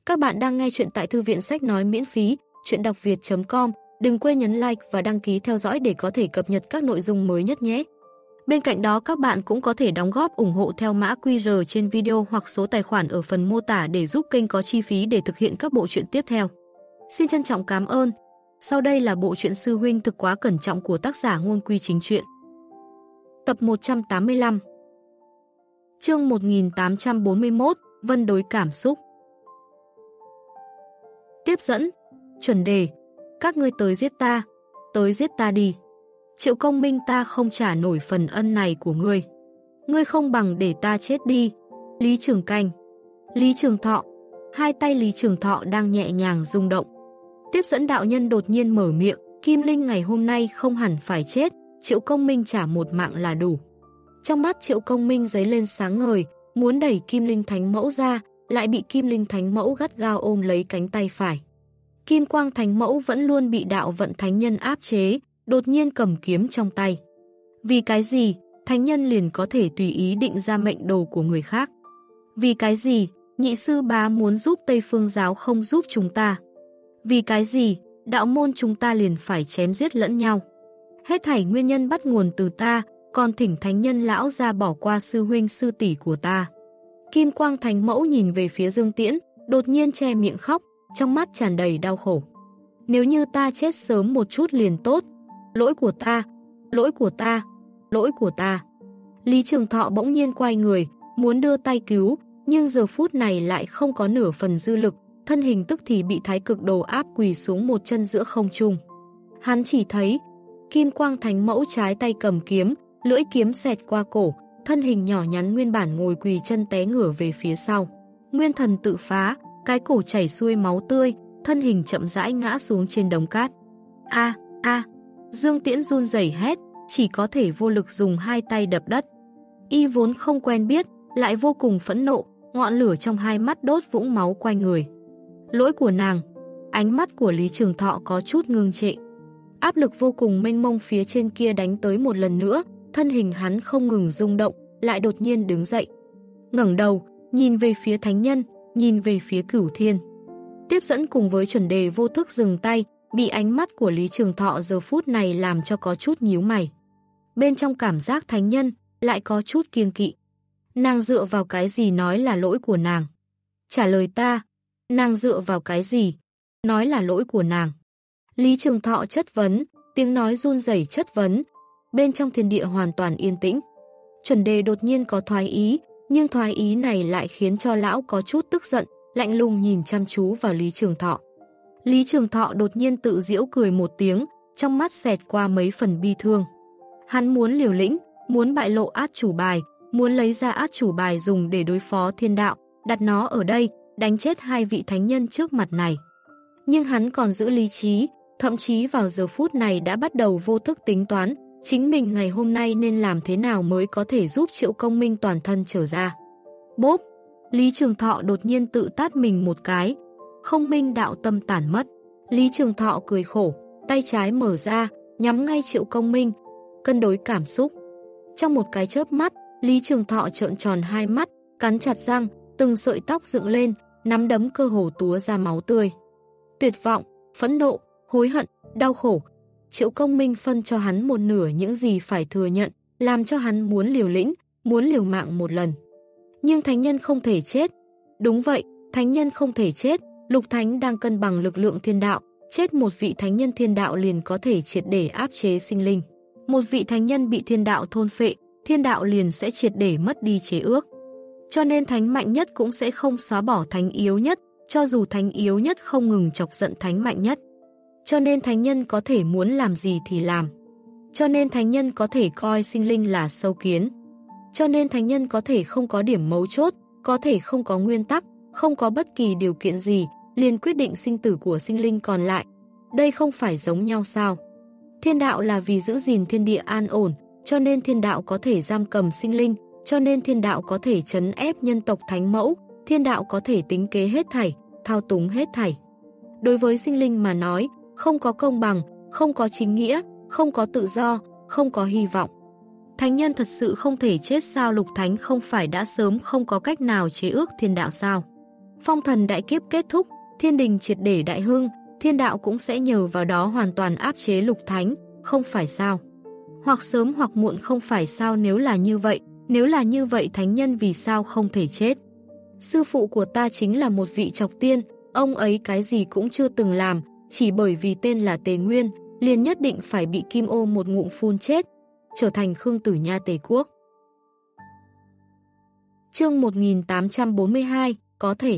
Các bạn đang nghe chuyện tại thư viện sách nói miễn phí, chuyện đọc việt.com. Đừng quên nhấn like và đăng ký theo dõi để có thể cập nhật các nội dung mới nhất nhé. Bên cạnh đó các bạn cũng có thể đóng góp ủng hộ theo mã QR trên video hoặc số tài khoản ở phần mô tả để giúp kênh có chi phí để thực hiện các bộ truyện tiếp theo. Xin trân trọng cảm ơn. Sau đây là bộ truyện Sư huynh thực quá cẩn trọng của tác giả Ngôn Quy Chính Truyện. Tập 185. Chương 1841, Vân đối cảm xúc. Tiếp dẫn, chuẩn đề, các ngươi tới giết ta đi. Triệu Công Minh, ta không trả nổi phần ân này của ngươi. Ngươi không bằng để ta chết đi. Lý Trường Canh, Lý Trường Thọ, hai tay Lý Trường Thọ đang nhẹ nhàng rung động. Tiếp dẫn đạo nhân đột nhiên mở miệng, Kim Linh ngày hôm nay không hẳn phải chết, Triệu Công Minh trả một mạng là đủ. Trong mắt Triệu Công Minh giấy lên sáng ngời, muốn đẩy Kim Linh Thánh Mẫu ra, lại bị Kim Linh Thánh Mẫu gắt gao ôm lấy cánh tay phải. Kim Quang Thánh Mẫu vẫn luôn bị đạo vận thánh nhân áp chế, đột nhiên cầm kiếm trong tay. Vì cái gì, thánh nhân liền có thể tùy ý định ra mệnh đồ của người khác? Vì cái gì, nhị sư bá muốn giúp Tây Phương giáo không giúp chúng ta? Vì cái gì, đạo môn chúng ta liền phải chém giết lẫn nhau? Hết thảy nguyên nhân bắt nguồn từ ta, còn thỉnh thánh nhân lão ra bỏ qua sư huynh sư tỷ của ta. Kim Quang Thánh Mẫu nhìn về phía Dương Tiễn, đột nhiên che miệng khóc, trong mắt tràn đầy đau khổ. Nếu như ta chết sớm một chút liền tốt. Lỗi của ta, lỗi của ta, lỗi của ta. Lý Trường Thọ bỗng nhiên quay người, muốn đưa tay cứu, nhưng giờ phút này lại không có nửa phần dư lực, thân hình tức thì bị Thái Cực Đồ áp quỳ xuống một chân giữa không trung. Hắn chỉ thấy Kim Quang Thánh Mẫu trái tay cầm kiếm, lưỡi kiếm xẹt qua cổ, thân hình nhỏ nhắn nguyên bản ngồi quỳ chân té ngửa về phía sau. Nguyên thần tự phá, cái cổ chảy xuôi máu tươi, thân hình chậm rãi ngã xuống trên đống cát. A. Dương Tiễn run rẩy hét, chỉ có thể vô lực dùng hai tay đập đất. Y vốn không quen biết, lại vô cùng phẫn nộ, ngọn lửa trong hai mắt đốt vũng máu quanh người. Lỗi của nàng. Ánh mắt của Lý Trường Thọ có chút ngưng trệ. Áp lực vô cùng mênh mông phía trên kia đánh tới một lần nữa, thân hình hắn không ngừng rung động, lại đột nhiên đứng dậy. Ngẩng đầu, nhìn về phía thánh nhân, nhìn về phía Cửu Thiên. Tiếp dẫn cùng với chuẩn đề vô thức dừng tay, bị ánh mắt của Lý Trường Thọ giờ phút này làm cho có chút nhíu mày. Bên trong cảm giác thánh nhân, lại có chút kiêng kỵ. Nàng dựa vào cái gì nói là lỗi của nàng? Trả lời ta, nàng dựa vào cái gì? Nói là lỗi của nàng. Lý Trường Thọ chất vấn, tiếng nói run rẩy chất vấn. Bên trong thiên địa hoàn toàn yên tĩnh. Chuẩn đề đột nhiên có thoái ý, nhưng thoái ý này lại khiến cho lão có chút tức giận, lạnh lùng nhìn chăm chú vào Lý Trường Thọ. Lý Trường Thọ đột nhiên tự giễu cười một tiếng, trong mắt xẹt qua mấy phần bi thương. Hắn muốn liều lĩnh, muốn bại lộ át chủ bài, muốn lấy ra át chủ bài dùng để đối phó thiên đạo, đặt nó ở đây, đánh chết hai vị thánh nhân trước mặt này. Nhưng hắn còn giữ lý trí, thậm chí vào giờ phút này đã bắt đầu vô thức tính toán, chính mình ngày hôm nay nên làm thế nào mới có thể giúp Triệu Công Minh toàn thân trở ra. Bốp! Lý Trường Thọ đột nhiên tự tát mình một cái. Không minh đạo tâm tản mất. Lý Trường Thọ cười khổ, tay trái mở ra, nhắm ngay Triệu Công Minh. Cân đối cảm xúc. Trong một cái chớp mắt, Lý Trường Thọ trợn tròn hai mắt, cắn chặt răng, từng sợi tóc dựng lên, nắm đấm cơ hồ túa ra máu tươi. Tuyệt vọng, phẫn nộ, hối hận, đau khổ. Triệu Công Minh phân cho hắn một nửa những gì phải thừa nhận, làm cho hắn muốn liều lĩnh, muốn liều mạng một lần. Nhưng thánh nhân không thể chết. Đúng vậy, thánh nhân không thể chết. Lục Thánh đang cân bằng lực lượng thiên đạo, chết một vị thánh nhân thiên đạo liền có thể triệt để áp chế sinh linh. Một vị thánh nhân bị thiên đạo thôn phệ, thiên đạo liền sẽ triệt để mất đi chế ước. Cho nên thánh mạnh nhất cũng sẽ không xóa bỏ thánh yếu nhất, cho dù thánh yếu nhất không ngừng chọc giận thánh mạnh nhất. Cho nên thánh nhân có thể muốn làm gì thì làm. Cho nên thánh nhân có thể coi sinh linh là sâu kiến. Cho nên thánh nhân có thể không có điểm mấu chốt, có thể không có nguyên tắc, không có bất kỳ điều kiện gì, liền quyết định sinh tử của sinh linh còn lại. Đây không phải giống nhau sao? Thiên đạo là vì giữ gìn thiên địa an ổn, cho nên thiên đạo có thể giam cầm sinh linh, cho nên thiên đạo có thể trấn ép nhân tộc thánh mẫu, thiên đạo có thể tính kế hết thảy, thao túng hết thảy. Đối với sinh linh mà nói, không có công bằng, không có chính nghĩa, không có tự do, không có hy vọng. Thánh nhân thật sự không thể chết sao? Lục Thánh không phải đã sớm không có cách nào chế ước thiên đạo sao? Phong thần đại kiếp kết thúc, thiên đình triệt để đại hưng, thiên đạo cũng sẽ nhờ vào đó hoàn toàn áp chế Lục Thánh, không phải sao? Hoặc sớm hoặc muộn không phải sao? Nếu là như vậy thánh nhân vì sao không thể chết? Sư phụ của ta chính là một vị trọc tiên, ông ấy cái gì cũng chưa từng làm, chỉ bởi vì tên là Tề Nguyên, liền nhất định phải bị Kim Ô một ngụm phun chết, trở thành Khương Tử Nha Tề quốc. Chương 1842, có thể.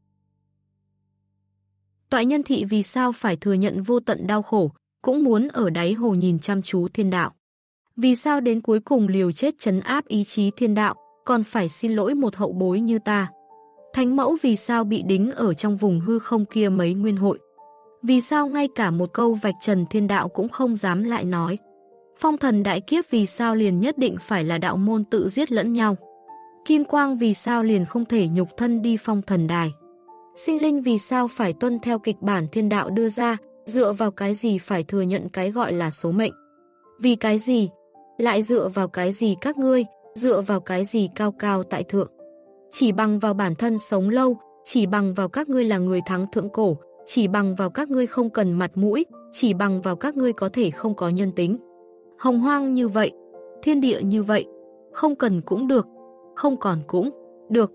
Toại Nhân Thị vì sao phải thừa nhận vô tận đau khổ, cũng muốn ở đáy hồ nhìn chăm chú thiên đạo. Vì sao đến cuối cùng liều chết trấn áp ý chí thiên đạo, còn phải xin lỗi một hậu bối như ta? Thánh mẫu vì sao bị đính ở trong vùng hư không kia mấy nguyên hội? Vì sao ngay cả một câu vạch trần thiên đạo cũng không dám lại nói? Phong thần đại kiếp vì sao liền nhất định phải là đạo môn tự giết lẫn nhau? Kim quang vì sao liền không thể nhục thân đi phong thần đài? Sinh linh vì sao phải tuân theo kịch bản thiên đạo đưa ra, dựa vào cái gì phải thừa nhận cái gọi là số mệnh? Vì cái gì? Lại dựa vào cái gì các ngươi, dựa vào cái gì cao cao tại thượng? Chỉ bằng vào bản thân sống lâu, chỉ bằng vào các ngươi là người thắng thượng cổ, chỉ bằng vào các ngươi không cần mặt mũi, chỉ bằng vào các ngươi có thể không có nhân tính. Hồng hoang như vậy, thiên địa như vậy, không cần cũng được, không còn cũng được.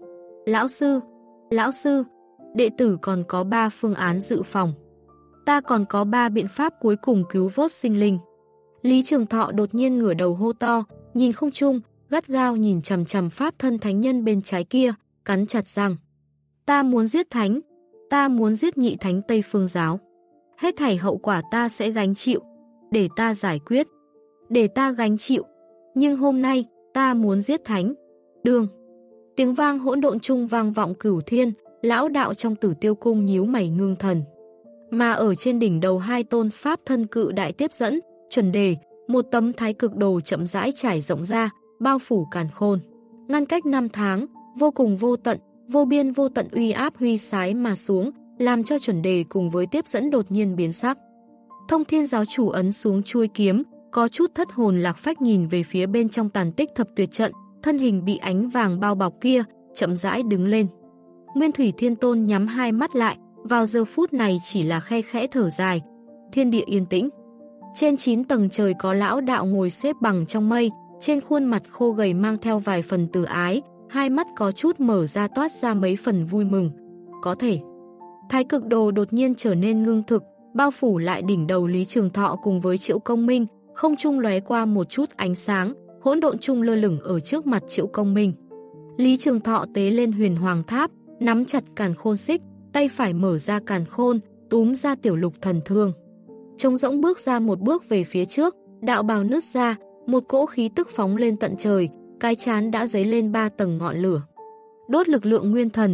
Lão sư, đệ tử còn có 3 phương án dự phòng. Ta còn có 3 biện pháp cuối cùng cứu vớt sinh linh. Lý Trường Thọ đột nhiên ngửa đầu hô to, nhìn không trung, gắt gao nhìn chằm chằm pháp thân thánh nhân bên trái kia, cắn chặt răng. Ta muốn giết thánh, ta muốn giết nhị thánh Tây Phương giáo. Hết thảy hậu quả ta sẽ gánh chịu, để ta giải quyết, để ta gánh chịu. Nhưng hôm nay, ta muốn giết thánh. Đương. Tiếng vang hỗn độn chung vang vọng cửu thiên, lão đạo trong Tử Tiêu cung nhíu mày ngưng thần. Mà ở trên đỉnh đầu 2 tôn pháp thân cự đại tiếp dẫn, chuẩn đề, một tấm thái cực đồ chậm rãi trải rộng ra, bao phủ càn khôn. Ngăn cách 5 tháng, vô cùng vô tận, vô biên vô tận uy áp huy sái mà xuống, làm cho chuẩn đề cùng với tiếp dẫn đột nhiên biến sắc. Thông Thiên giáo chủ ấn xuống chuôi kiếm, có chút thất hồn lạc phách nhìn về phía bên trong tàn tích thập tuyệt trận, thân hình bị ánh vàng bao bọc kia, chậm rãi đứng lên. Nguyên Thủy Thiên Tôn nhắm 2 mắt lại, vào giờ phút này chỉ là khe khẽ thở dài. Thiên địa yên tĩnh. Trên 9 tầng trời có lão đạo ngồi xếp bằng trong mây, trên khuôn mặt khô gầy mang theo vài phần từ ái, 2 mắt có chút mở ra toát ra mấy phần vui mừng. Có thể. Thái cực đồ đột nhiên trở nên ngưng thực, bao phủ lại đỉnh đầu Lý Trường Thọ cùng với Triệu Công Minh, không trung lóe qua một chút ánh sáng, hỗn độn chung lơ lửng ở trước mặt Triệu Công Minh. Lý Trường Thọ tế lên huyền hoàng tháp, nắm chặt càn khôn xích, tay phải mở ra càn khôn, túm ra tiểu lục thần thương. Trống rỗng bước ra một bước về phía trước, đạo bào nứt ra, một cỗ khí tức phóng lên tận trời, cái chán đã dấy lên 3 tầng ngọn lửa. Đốt lực lượng nguyên thần,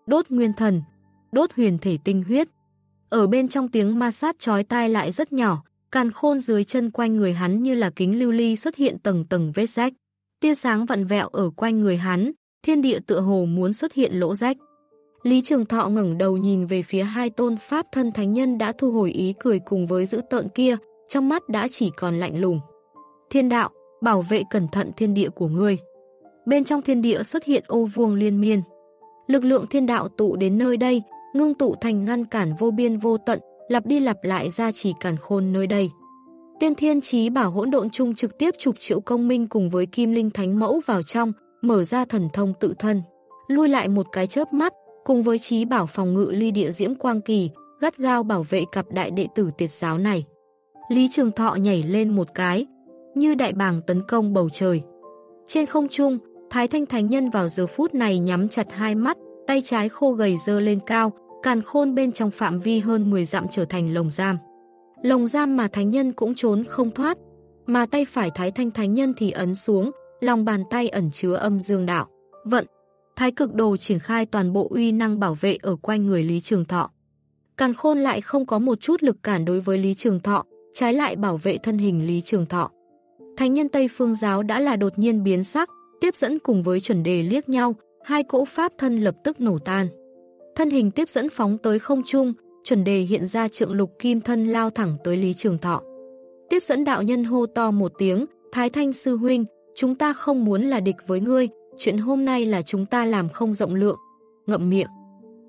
đốt huyền thể tinh huyết. Ở bên trong tiếng ma sát chói tai lại rất nhỏ, càn khôn dưới chân quanh người hắn như là kính lưu ly xuất hiện tầng tầng vết rách. Tia sáng vặn vẹo ở quanh người hắn, thiên địa tựa hồ muốn xuất hiện lỗ rách. Lý Trường Thọ ngẩng đầu nhìn về phía 2 tôn pháp thân thánh nhân đã thu hồi ý cười cùng với dữ tợn kia, trong mắt đã chỉ còn lạnh lùng. Thiên đạo, bảo vệ cẩn thận thiên địa của ngươi. Bên trong thiên địa xuất hiện ô vuông liên miên. Lực lượng thiên đạo tụ đến nơi đây, ngưng tụ thành ngăn cản vô biên vô tận, lặp đi lặp lại ra chỉ càn khôn nơi đây. Tiên Thiên Chí Bảo hỗn độn chung trực tiếp chụp Triệu Công Minh cùng với Kim Linh Thánh Mẫu vào trong, mở ra thần thông tự thân, lui lại một cái chớp mắt, cùng với Chí Bảo phòng ngự ly địa diễm quang kỳ, gắt gao bảo vệ cặp đại đệ tử Tiệt giáo này. Lý Trường Thọ nhảy lên một cái, như đại bàng tấn công bầu trời. Trên không trung, Thái Thanh Thánh Nhân vào giờ phút này nhắm chặt 2 mắt, tay trái khô gầy giơ lên cao, càn khôn bên trong phạm vi hơn 10 dặm trở thành lồng giam. Lồng giam mà Thánh Nhân cũng trốn không thoát, mà tay phải Thái Thanh Thánh Nhân thì ấn xuống, lòng bàn tay ẩn chứa âm dương đạo. Vận, Thái cực đồ triển khai toàn bộ uy năng bảo vệ ở quanh người Lý Trường Thọ. Càn khôn lại không có một chút lực cản đối với Lý Trường Thọ, trái lại bảo vệ thân hình Lý Trường Thọ. Thánh nhân Tây Phương giáo đã là đột nhiên biến sắc, tiếp dẫn cùng với chuẩn đề liếc nhau, 2 cỗ pháp thân lập tức nổ tan. Thân hình tiếp dẫn phóng tới không trung, chuẩn đề hiện ra trượng lục kim thân lao thẳng tới Lý Trường Thọ. Tiếp dẫn đạo nhân hô to một tiếng, Thái Thanh sư huynh, chúng ta không muốn là địch với ngươi, chuyện hôm nay là chúng ta làm không rộng lượng. Ngậm miệng.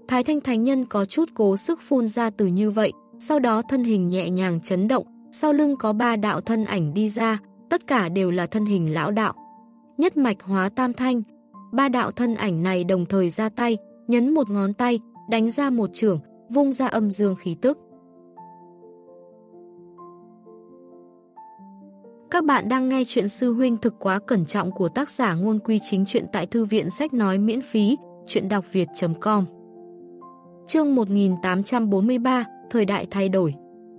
Thái Thanh Thánh Nhân có chút cố sức phun ra từ như vậy, sau đó thân hình nhẹ nhàng chấn động, sau lưng có 3 đạo thân ảnh đi ra, tất cả đều là thân hình lão đạo. Nhất mạch hóa tam thanh, 3 đạo thân ảnh này đồng thời ra tay, nhấn một ngón tay, đánh ra một chưởng, vung ra âm dương khí tức. Các bạn đang nghe chuyện Sư Huynh Thực Quá Cẩn Trọng của tác giả Ngôn Quy Chính Truyện tại Thư viện Sách Nói miễn phí, chuyện đọc việt.com. Chương 1843, Thời đại thay đổi.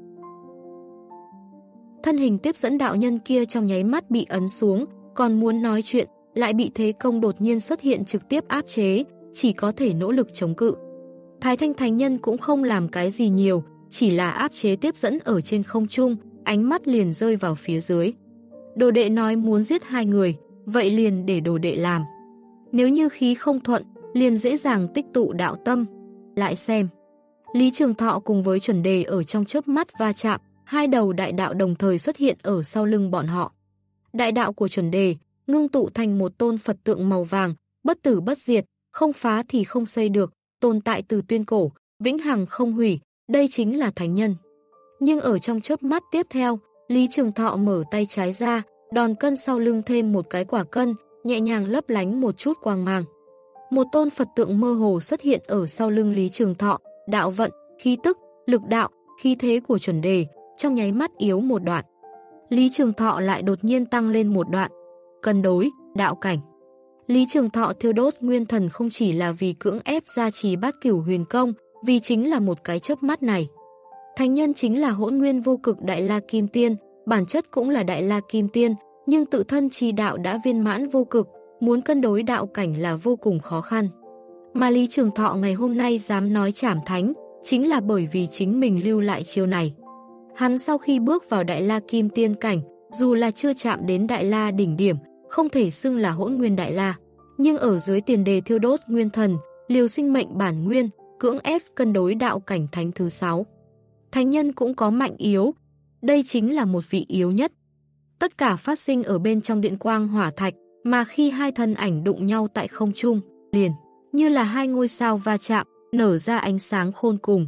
Thân hình tiếp dẫn đạo nhân kia trong nháy mắt bị ấn xuống, còn muốn nói chuyện, lại bị thế công đột nhiên xuất hiện trực tiếp áp chế, chỉ có thể nỗ lực chống cự. Thái Thanh Thánh Nhân cũng không làm cái gì nhiều, chỉ là áp chế tiếp dẫn ở trên không trung, ánh mắt liền rơi vào phía dưới. Đồ đệ nói muốn giết 2 người, vậy liền để đồ đệ làm. Nếu như khí không thuận, liền dễ dàng tích tụ đạo tâm. Lại xem. Lý Trường Thọ cùng với Chuẩn Đề ở trong chớp mắt va chạm, 2 đầu đại đạo đồng thời xuất hiện ở sau lưng bọn họ. Đại đạo của Chuẩn Đề ngưng tụ thành một tôn Phật tượng màu vàng, bất tử bất diệt, không phá thì không xây được, tồn tại từ tuyên cổ, vĩnh hằng không hủy, đây chính là thánh nhân. Nhưng ở trong chớp mắt tiếp theo, Lý Trường Thọ mở tay trái ra, đòn cân sau lưng thêm một cái quả cân, nhẹ nhàng lấp lánh một chút quang mang. Một tôn Phật tượng mơ hồ xuất hiện ở sau lưng Lý Trường Thọ, đạo vận, khí tức, lực đạo, khí thế của Chuẩn Đề, trong nháy mắt yếu một đoạn. Lý Trường Thọ lại đột nhiên tăng lên một đoạn. Cân đối, đạo cảnh. Lý Trường Thọ thiêu đốt nguyên thần không chỉ là vì cưỡng ép gia trì Bát Cửu Huyền Công, vì chính là một cái chớp mắt này. Thánh nhân chính là hỗn nguyên vô cực Đại La Kim Tiên, bản chất cũng là Đại La Kim Tiên, nhưng tự thân chi đạo đã viên mãn vô cực, muốn cân đối đạo cảnh là vô cùng khó khăn. Mà Lý Trường Thọ ngày hôm nay dám nói trảm thánh, chính là bởi vì chính mình lưu lại chiêu này. Hắn sau khi bước vào Đại La Kim Tiên cảnh, dù là chưa chạm đến Đại La đỉnh điểm, không thể xưng là hỗn nguyên Đại La, nhưng ở dưới tiền đề thiêu đốt nguyên thần, liều sinh mệnh bản nguyên, cưỡng ép cân đối đạo cảnh thánh thứ 6. Thánh nhân cũng có mạnh yếu, đây chính là một vị yếu nhất. Tất cả phát sinh ở bên trong điện quang hỏa thạch, mà khi 2 thân ảnh đụng nhau tại không trung, liền như là 2 ngôi sao va chạm, nở ra ánh sáng khôn cùng.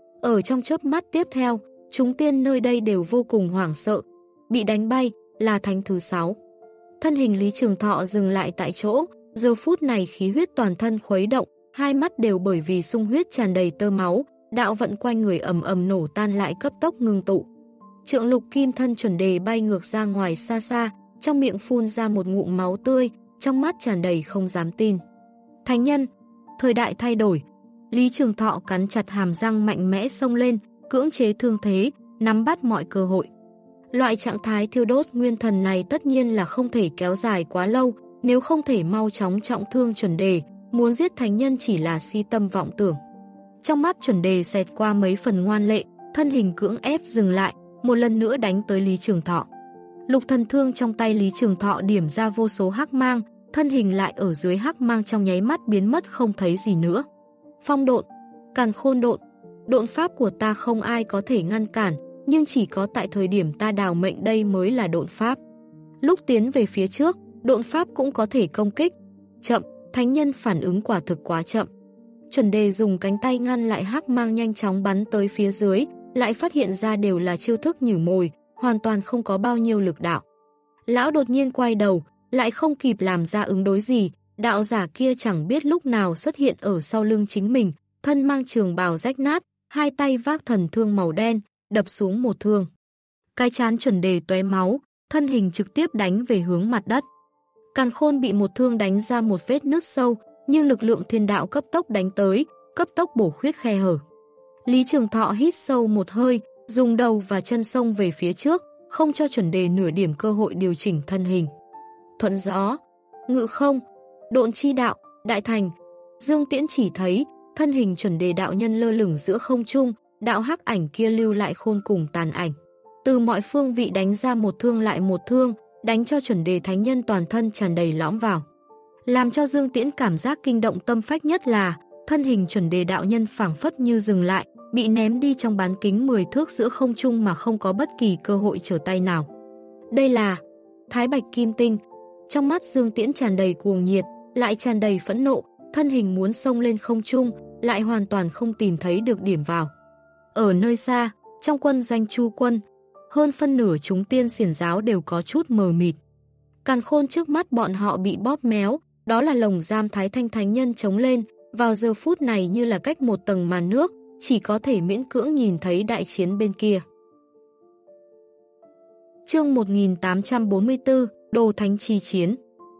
Ở trong chớp mắt tiếp theo, chúng tiên nơi đây đều vô cùng hoảng sợ, bị đánh bay là thánh thứ 6. Thân hình Lý Trường Thọ dừng lại tại chỗ, giờ phút này khí huyết toàn thân khuấy động, 2 mắt đều bởi vì sung huyết tràn đầy tơ máu, đạo vận quanh người ầm ầm nổ tan lại cấp tốc ngưng tụ. Trượng Lục Kim thân Chuẩn Đề bay ngược ra ngoài xa xa, trong miệng phun ra một ngụm máu tươi, trong mắt tràn đầy không dám tin. Thánh nhân, thời đại thay đổi. Lý Trường Thọ cắn chặt hàm răng mạnh mẽ xông lên, cưỡng chế thương thế, nắm bắt mọi cơ hội. Loại trạng thái thiêu đốt nguyên thần này tất nhiên là không thể kéo dài quá lâu, nếu không thể mau chóng trọng thương Chuẩn Đề, muốn giết thánh nhân chỉ là si tâm vọng tưởng. Trong mắt Chuẩn Đề xẹt qua mấy phần ngoan lệ, thân hình cưỡng ép dừng lại, một lần nữa đánh tới Lý Trường Thọ. Lục thần thương trong tay Lý Trường Thọ điểm ra vô số hắc mang, thân hình lại ở dưới hắc mang trong nháy mắt biến mất không thấy gì nữa. Phong độn, càn khôn độn, độn pháp của ta không ai có thể ngăn cản, nhưng chỉ có tại thời điểm ta đào mệnh đây mới là độn pháp. Lúc tiến về phía trước, độn pháp cũng có thể công kích. Chậm, thánh nhân phản ứng quả thực quá chậm. Chuẩn Đề dùng cánh tay ngăn lại hắc mang nhanh chóng bắn tới phía dưới, lại phát hiện ra đều là chiêu thức nhử mồi, hoàn toàn không có bao nhiêu lực đạo. Lão đột nhiên quay đầu, lại không kịp làm ra ứng đối gì, đạo giả kia chẳng biết lúc nào xuất hiện ở sau lưng chính mình, thân mang trường bào rách nát, 2 tay vác thần thương màu đen, đập xuống một thương. Cái trán Chuẩn Đề tóe máu, thân hình trực tiếp đánh về hướng mặt đất. Càn khôn bị một thương đánh ra một vết nứt sâu, nhưng lực lượng thiên đạo cấp tốc đánh tới, cấp tốc bổ khuyết khe hở. Lý Trường Thọ hít sâu một hơi, dùng đầu và chân xông về phía trước, không cho Chuẩn Đề nửa điểm cơ hội điều chỉnh thân hình. Thuận gió, ngự không, độn chi đạo, đại thành. Dương Tiễn chỉ thấy, thân hình Chuẩn Đề đạo nhân lơ lửng giữa không trung, đạo hắc ảnh kia lưu lại khôn cùng tàn ảnh. Từ mọi phương vị đánh ra một thương lại một thương, đánh cho Chuẩn Đề thánh nhân toàn thân tràn đầy lõm vào. Làm cho Dương Tiễn cảm giác kinh động tâm phách nhất là, thân hình Chuẩn Đề đạo nhân phảng phất như dừng lại, bị ném đi trong bán kính 10 thước giữa không trung mà không có bất kỳ cơ hội trở tay nào. Đây là Thái Bạch Kim Tinh. Trong mắt Dương Tiễn tràn đầy cuồng nhiệt, lại tràn đầy phẫn nộ, thân hình muốn xông lên không trung, lại hoàn toàn không tìm thấy được điểm vào. Ở nơi xa, trong quân doanh Chu quân, hơn phân nửa chúng tiên xiển giáo đều có chút mờ mịt. Càn khôn trước mắt bọn họ bị bóp méo, đó là lồng giam Thái Thanh Thánh Nhân chống lên, vào giờ phút này như là cách một tầng màn nước, chỉ có thể miễn cưỡng nhìn thấy đại chiến bên kia. Chương 1844, Đồ Thánh Chi Chiến.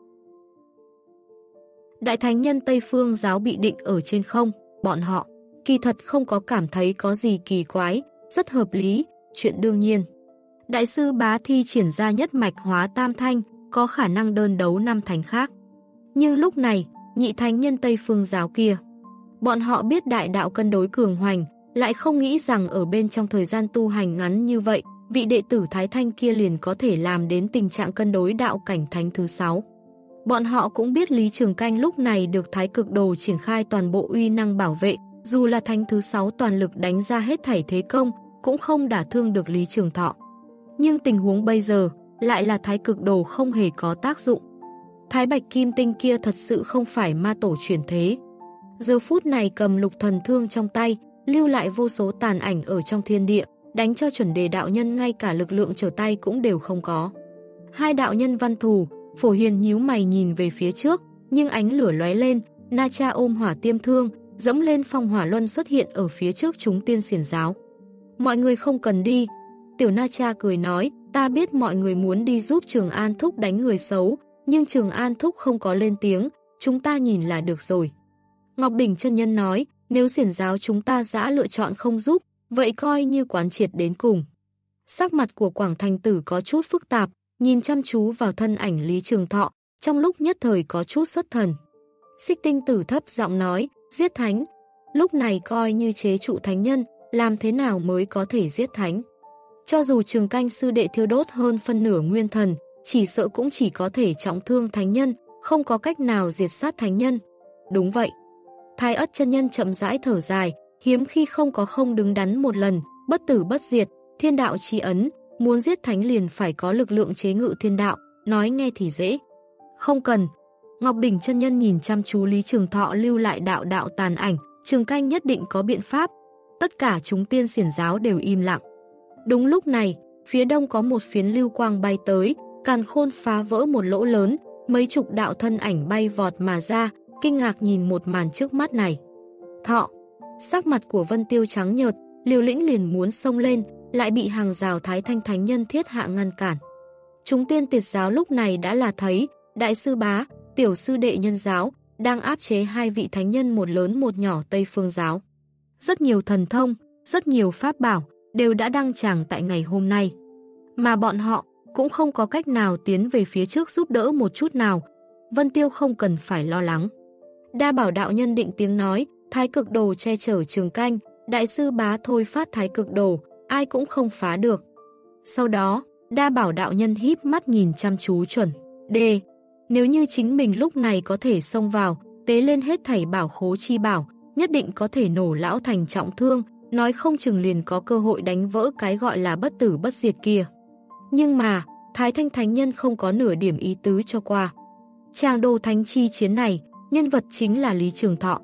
Đại Thánh Nhân Tây Phương giáo bị định ở trên không, bọn họ kỳ thật không có cảm thấy có gì kỳ quái, rất hợp lý, chuyện đương nhiên. Đại sư Bá thi triển ra nhất mạch hóa tam thanh, có khả năng đơn đấu 5 thánh khác. Nhưng lúc này, nhị thánh nhân Tây Phương giáo kia, bọn họ biết đại đạo cân đối cường hoành, lại không nghĩ rằng ở bên trong thời gian tu hành ngắn như vậy, vị đệ tử Thái Thanh kia liền có thể làm đến tình trạng cân đối đạo cảnh thánh thứ 6. Bọn họ cũng biết Lý Trường Canh lúc này được Thái Cực Đồ triển khai toàn bộ uy năng bảo vệ, dù là thánh thứ 6 toàn lực đánh ra hết thảy thế công, cũng không đả thương được Lý Trường Thọ. Nhưng tình huống bây giờ, lại là Thái Cực Đồ không hề có tác dụng. Thái Bạch Kim Tinh kia thật sự không phải ma tổ chuyển thế. Giờ phút này cầm lục thần thương trong tay, lưu lại vô số tàn ảnh ở trong thiên địa, đánh cho Chuẩn Đề đạo nhân ngay cả lực lượng trở tay cũng đều không có. Hai đạo nhân văn thù, Phổ Hiền nhíu mày nhìn về phía trước, nhưng ánh lửa lóe lên, Na Cha ôm hỏa tiêm thương, dẫm lên phong hỏa luân xuất hiện ở phía trước chúng tiên xiển giáo. Mọi người không cần đi. Tiểu Na Cha cười nói, ta biết mọi người muốn đi giúp Trường An Thúc đánh người xấu, nhưng Trường An Thúc không có lên tiếng, chúng ta nhìn là được rồi. Ngọc Đỉnh chân nhân nói, nếu xiển giáo chúng ta đã lựa chọn không giúp, vậy coi như quán triệt đến cùng. Sắc mặt của Quảng Thành Tử có chút phức tạp, nhìn chăm chú vào thân ảnh Lý Trường Thọ, trong lúc nhất thời có chút xuất thần. Xích Tinh Tử thấp giọng nói, giết thánh. Lúc này coi như chế trụ thánh nhân, làm thế nào mới có thể giết thánh? Cho dù Trường Canh sư đệ thiêu đốt hơn phân nửa nguyên thần, chỉ sợ cũng chỉ có thể trọng thương thánh nhân, không có cách nào diệt sát thánh nhân. Đúng vậy. Thái Ất chân nhân chậm rãi thở dài, hiếm khi không đứng đắn một lần, bất tử bất diệt, thiên đạo chi ấn, muốn giết thánh liền phải có lực lượng chế ngự thiên đạo, nói nghe thì dễ. Không cần. Ngọc Đỉnh chân nhân nhìn chăm chú Lý Trường Thọ lưu lại đạo tàn ảnh, Trường Canh nhất định có biện pháp. Tất cả chúng tiên xiển giáo đều im lặng. Đúng lúc này, phía đông có một phiến lưu quang bay tới, càn khôn phá vỡ một lỗ lớn, mấy chục đạo thân ảnh bay vọt mà ra, kinh ngạc nhìn một màn trước mắt này. Thọ, sắc mặt của Vân Tiêu trắng nhợt, Liều Lĩnh liền muốn xông lên, lại bị hàng rào Thái Thanh Thánh Nhân thiết hạ ngăn cản. Chúng tiên tiệt giáo lúc này đã là thấy, đại sư Bá, tiểu sư đệ Nhân giáo, đang áp chế hai vị thánh nhân một lớn một nhỏ Tây Phương giáo. Rất nhiều thần thông, rất nhiều pháp bảo, đều đã đăng tràng tại ngày hôm nay. Mà bọn họ cũng không có cách nào tiến về phía trước giúp đỡ một chút nào. Vân Tiêu không cần phải lo lắng. Đa Bảo đạo nhân định tiếng nói, Thái Cực Đồ che chở Trường Canh, đại sư Bá thôi phát Thái Cực Đồ, ai cũng không phá được. Sau đó, Đa Bảo đạo nhân híp mắt nhìn chăm chú Chuẩn Đề. Nếu như chính mình lúc này có thể xông vào, tế lên hết thảy bảo khố chi bảo, nhất định có thể nổ lão thành trọng thương, nói không chừng liền có cơ hội đánh vỡ cái gọi là bất tử bất diệt kia. Nhưng mà, Thái Thanh Thánh Nhân không có nửa điểm ý tứ cho qua. Tràng Đồ Thánh Chi chiến này, nhân vật chính là Lý Trường Thọ,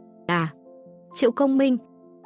Triệu Công Minh.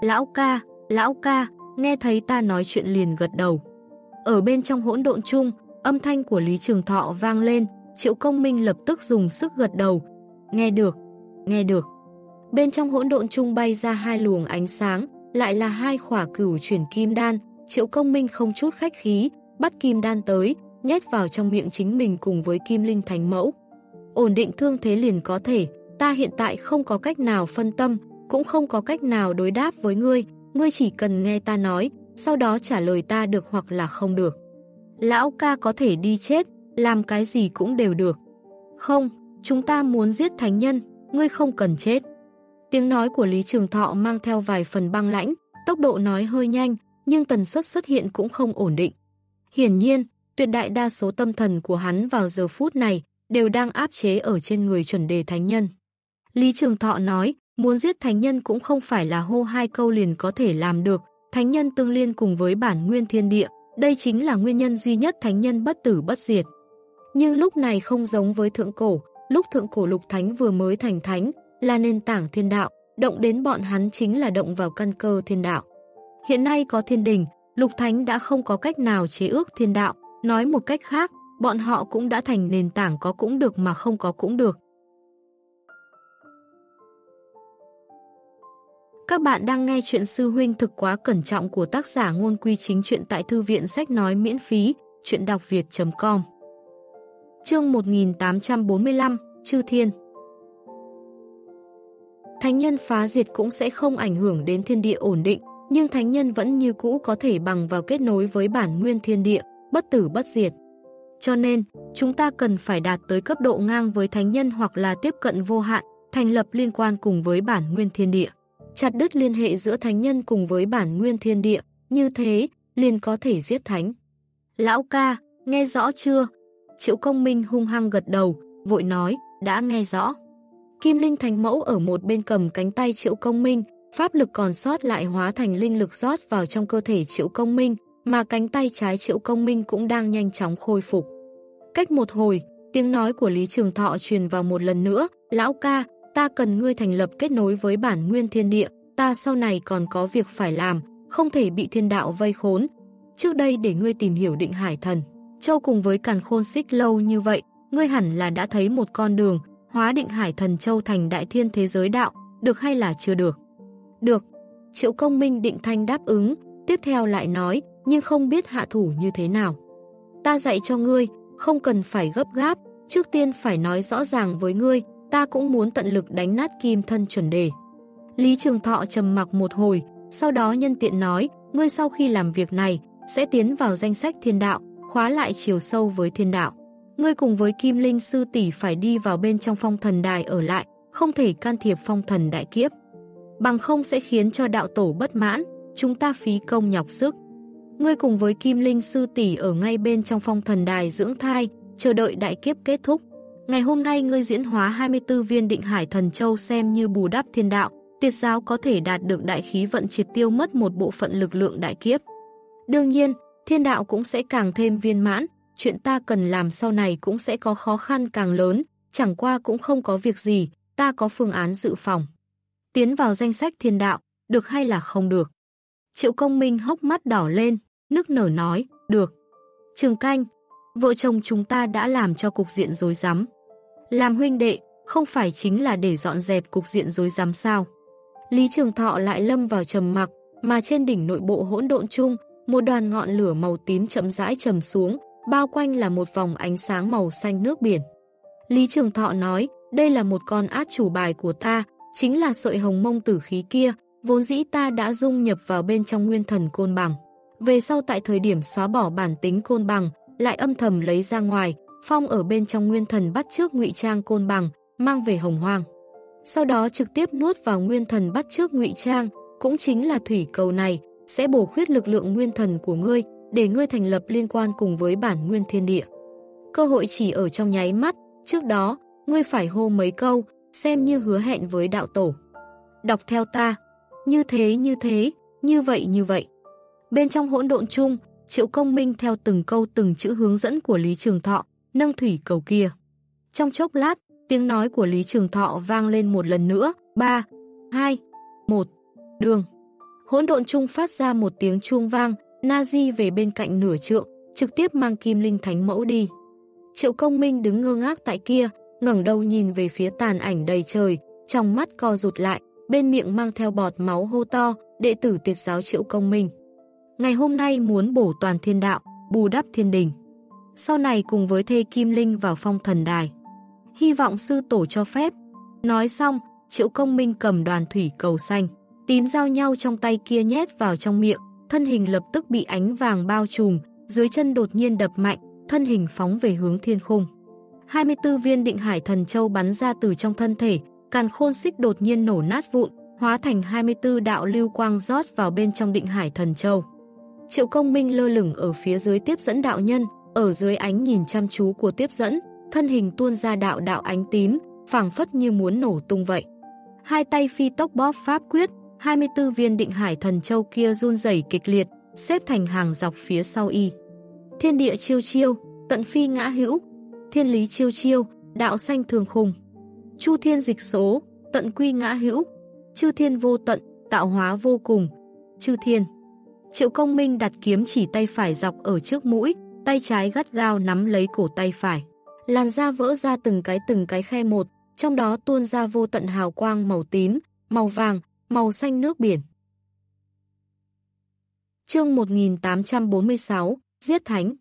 Lão ca, nghe thấy ta nói chuyện liền gật đầu. Ở bên trong hỗn độn chung, âm thanh của Lý Trường Thọ vang lên, Triệu Công Minh lập tức dùng sức gật đầu. Nghe được. Bên trong hỗn độn chung bay ra hai luồng ánh sáng, lại là hai khỏa cửu chuyển kim đan. Triệu Công Minh không chút khách khí, bắt kim đan tới, nhét vào trong miệng chính mình cùng với Kim Linh Thánh Mẫu. Ổn định thương thế liền có thể, ta hiện tại không có cách nào phân tâm, cũng không có cách nào đối đáp với ngươi, ngươi chỉ cần nghe ta nói, sau đó trả lời ta được hoặc là không được. Lão ca có thể đi chết, làm cái gì cũng đều được. Không, chúng ta muốn giết thánh nhân, ngươi không cần chết. Tiếng nói của Lý Trường Thọ mang theo vài phần băng lãnh, tốc độ nói hơi nhanh, nhưng tần suất xuất hiện cũng không ổn định. Hiển nhiên, tuyệt đại đa số tâm thần của hắn vào giờ phút này đều đang áp chế ở trên người Chuẩn Đề thánh nhân. Lý Trường Thọ nói, muốn giết thánh nhân cũng không phải là hô hai câu liền có thể làm được, thánh nhân tương liên cùng với bản nguyên thiên địa, đây chính là nguyên nhân duy nhất thánh nhân bất tử bất diệt. Nhưng lúc này không giống với thượng cổ, lúc thượng cổ lục thánh vừa mới thành thánh, là nền tảng thiên đạo, động đến bọn hắn chính là động vào căn cơ thiên đạo. Hiện nay có thiên đình, Lục Thánh đã không có cách nào chế ước thiên đạo, nói một cách khác, bọn họ cũng đã thành nền tảng có cũng được mà không có cũng được. Các bạn đang nghe chuyện Sư Huynh Thực Quá Cẩn Trọng của tác giả Ngôn Quy Chính Truyện tại Thư viện Sách Nói miễn phí, chuyện đọc việt.com. Chương 1845, Chư Thiên. Thánh nhân phá diệt cũng sẽ không ảnh hưởng đến thiên địa ổn định, nhưng thánh nhân vẫn như cũ có thể bằng vào kết nối với bản nguyên thiên địa, bất tử bất diệt. Cho nên, chúng ta cần phải đạt tới cấp độ ngang với thánh nhân hoặc là tiếp cận vô hạn, thành lập liên quan cùng với bản nguyên thiên địa. Chặt đứt liên hệ giữa thánh nhân cùng với bản nguyên thiên địa, như thế, liền có thể giết thánh. Lão ca, nghe rõ chưa? Triệu Công Minh hung hăng gật đầu, vội nói, đã nghe rõ. Kim Linh Thánh Mẫu ở một bên cầm cánh tay Triệu Công Minh, pháp lực còn sót lại hóa thành linh lực rót vào trong cơ thể Triệu Công Minh, mà cánh tay trái Triệu Công Minh cũng đang nhanh chóng khôi phục. Cách một hồi, tiếng nói của Lý Trường Thọ truyền vào một lần nữa, lão ca, ta cần ngươi thành lập kết nối với bản nguyên thiên địa, ta sau này còn có việc phải làm, không thể bị thiên đạo vây khốn. Trước đây để ngươi tìm hiểu Định Hải Thần Châu cùng với Càn Khôn Xích lâu như vậy, ngươi hẳn là đã thấy một con đường, hóa Định Hải Thần Châu thành đại thiên thế giới đạo, được hay là chưa được? Được. Triệu Công Minh định thanh đáp ứng, tiếp theo lại nói, nhưng không biết hạ thủ như thế nào. Ta dạy cho ngươi, không cần phải gấp gáp, trước tiên phải nói rõ ràng với ngươi, ta cũng muốn tận lực đánh nát Kim Thân Chuẩn Đề. Lý Trường Thọ trầm mặc một hồi, sau đó nhân tiện nói, ngươi sau khi làm việc này, sẽ tiến vào danh sách thiên đạo, khóa lại chiều sâu với thiên đạo. Ngươi cùng với Kim Linh sư tỷ phải đi vào bên trong phong thần đài ở lại, không thể can thiệp phong thần đại kiếp. Bằng không sẽ khiến cho đạo tổ bất mãn, chúng ta phí công nhọc sức. Ngươi cùng với Kim Linh sư tỷ ở ngay bên trong phong thần đài dưỡng thai, chờ đợi đại kiếp kết thúc. Ngày hôm nay ngươi diễn hóa 24 viên Định Hải Thần Châu xem như bù đắp thiên đạo, Tiệt giáo có thể đạt được đại khí vận triệt tiêu mất một bộ phận lực lượng đại kiếp. Đương nhiên, thiên đạo cũng sẽ càng thêm viên mãn, chuyện ta cần làm sau này cũng sẽ có khó khăn càng lớn, chẳng qua cũng không có việc gì, ta có phương án dự phòng. Tiến vào danh sách thiên đạo, được hay là không được? Triệu Công Minh hốc mắt đỏ lên, nức nở nói, được. Trường Canh, vợ chồng chúng ta đã làm cho cục diện rối rắm. Làm huynh đệ, không phải chính là để dọn dẹp cục diện rối rắm sao? Lý Trường Thọ lại lâm vào trầm mặc, mà trên đỉnh nội bộ hỗn độn chung, một đoàn ngọn lửa màu tím chậm rãi trầm xuống, bao quanh là một vòng ánh sáng màu xanh nước biển. Lý Trường Thọ nói, đây là một con át chủ bài của ta, chính là sợi hồng mông tử khí kia, vốn dĩ ta đã dung nhập vào bên trong nguyên thần côn bằng. Về sau tại thời điểm xóa bỏ bản tính côn bằng, lại âm thầm lấy ra ngoài, phong ở bên trong nguyên thần bắt chước ngụy trang côn bằng, mang về hồng hoang. Sau đó trực tiếp nuốt vào nguyên thần bắt chước ngụy trang, cũng chính là thủy cầu này, sẽ bổ khuyết lực lượng nguyên thần của ngươi, để ngươi thành lập liên quan cùng với bản nguyên thiên địa. Cơ hội chỉ ở trong nháy mắt, trước đó, ngươi phải hô mấy câu, xem như hứa hẹn với đạo tổ. Đọc theo ta, như thế, như vậy. Bên trong hỗn độn chung, Triệu Công Minh theo từng câu từng chữ hướng dẫn của Lý Trường Thọ, nâng thủy cầu kia. Trong chốc lát, tiếng nói của Lý Trường Thọ vang lên một lần nữa, 3, 2, 1, đường. Hỗn độn chung phát ra một tiếng chuông vang, Na-di về bên cạnh nửa trượng, trực tiếp mang Kim Linh Thánh Mẫu đi. Triệu Công Minh đứng ngơ ngác tại kia, ngẩng đầu nhìn về phía tàn ảnh đầy trời, trong mắt co rụt lại, bên miệng mang theo bọt máu hô to, đệ tử Tiệt giáo Triệu Công Minh. Ngày hôm nay muốn bổ toàn thiên đạo, bù đắp thiên đình. Sau này cùng với thê Kim Linh vào phong thần đài. Hy vọng sư tổ cho phép. Nói xong, Triệu Công Minh cầm đoàn thủy cầu xanh, tím giao nhau trong tay kia nhét vào trong miệng, thân hình lập tức bị ánh vàng bao trùm, dưới chân đột nhiên đập mạnh, thân hình phóng về hướng thiên khung. 24 viên Định Hải Thần Châu bắn ra từ trong thân thể, Càn Khôn Xích đột nhiên nổ nát vụn, hóa thành 24 đạo lưu quang rót vào bên trong Định Hải Thần Châu. Triệu Công Minh lơ lửng ở phía dưới tiếp dẫn đạo nhân, ở dưới ánh nhìn chăm chú của tiếp dẫn, thân hình tuôn ra đạo đạo ánh tím, phảng phất như muốn nổ tung vậy. Hai tay phi tốc bóp pháp quyết, 24 viên Định Hải Thần Châu kia run rẩy kịch liệt, xếp thành hàng dọc phía sau y. Thiên địa chiêu chiêu, tận phi ngã hữu, thiên lý chiêu chiêu, đạo sanh thường khung. Chu thiên dịch số, tận quy ngã hữu, Chư thiên vô tận, tạo hóa vô cùng. Chư thiên. Triệu Công Minh đặt kiếm chỉ tay phải dọc ở trước mũi, tay trái gắt gao nắm lấy cổ tay phải. Làn da vỡ ra từng cái khe một, trong đó tuôn ra vô tận hào quang màu tím, màu vàng, màu xanh nước biển. Chương 1846, Giết Thánh.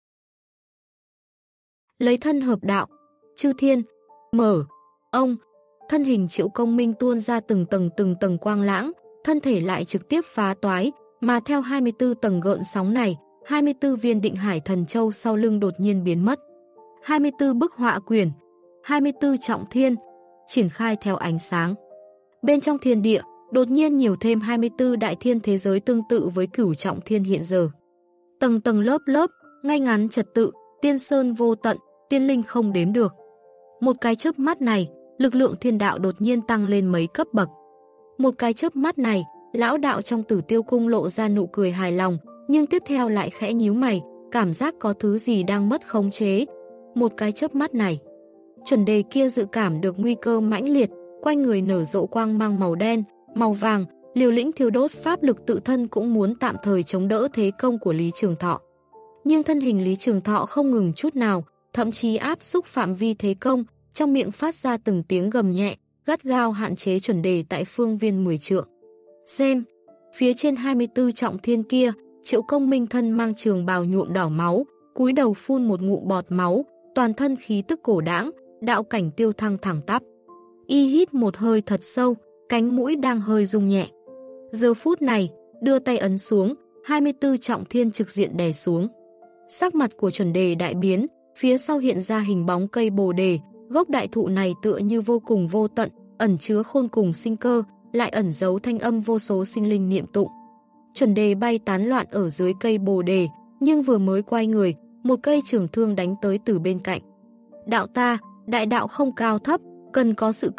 Lấy thân hợp đạo, chư thiên, mở, ông, thân hình Triệu Công Minh tuôn ra từng tầng quang lãng, thân thể lại trực tiếp phá toái, mà theo 24 tầng gợn sóng này, 24 viên định hải thần châu sau lưng đột nhiên biến mất. 24 bức họa quyển, 24 trọng thiên, triển khai theo ánh sáng. Bên trong thiên địa, đột nhiên nhiều thêm 24 đại thiên thế giới tương tự với cửu trọng thiên hiện giờ. Tầng tầng lớp lớp, ngay ngắn trật tự, tiên sơn vô tận, tiên linh không đếm được. Một cái chớp mắt này, lực lượng thiên đạo đột nhiên tăng lên mấy cấp bậc. Một cái chớp mắt này, lão đạo trong Tử Tiêu Cung lộ ra nụ cười hài lòng, nhưng tiếp theo lại khẽ nhíu mày, cảm giác có thứ gì đang mất khống chế. Một cái chớp mắt này, chuẩn đề kia dự cảm được nguy cơ mãnh liệt, quanh người nở rộ quang mang màu đen, màu vàng, liều lĩnh thiêu đốt pháp lực tự thân cũng muốn tạm thời chống đỡ thế công của Lý Trường Thọ. Nhưng thân hình Lý Trường Thọ không ngừng chút nào, thậm chí áp xúc phạm vi thế công, trong miệng phát ra từng tiếng gầm nhẹ, gắt gao hạn chế chuẩn đề tại phương viên 10 trượng. Xem, phía trên 24 trọng thiên kia, Triệu Công Minh thân mang trường bào nhuộm đỏ máu, cúi đầu phun một ngụm bọt máu, toàn thân khí tức cổ đãng, đạo cảnh tiêu thăng thẳng tắp. Y hít một hơi thật sâu, cánh mũi đang hơi rung nhẹ. Giờ phút này, đưa tay ấn xuống, 24 trọng thiên trực diện đè xuống. Sắc mặt của chuẩn đề đại biến, phía sau hiện ra hình bóng cây bồ đề, gốc đại thụ này tựa như vô cùng vô tận, ẩn chứa khôn cùng sinh cơ, lại ẩn giấu thanh âm vô số sinh linh niệm tụng. Chuẩn đề bay tán loạn ở dưới cây bồ đề, nhưng vừa mới quay người, một cây trường thương đánh tới từ bên cạnh. Đạo ta, đại đạo không cao thấp, cần có sự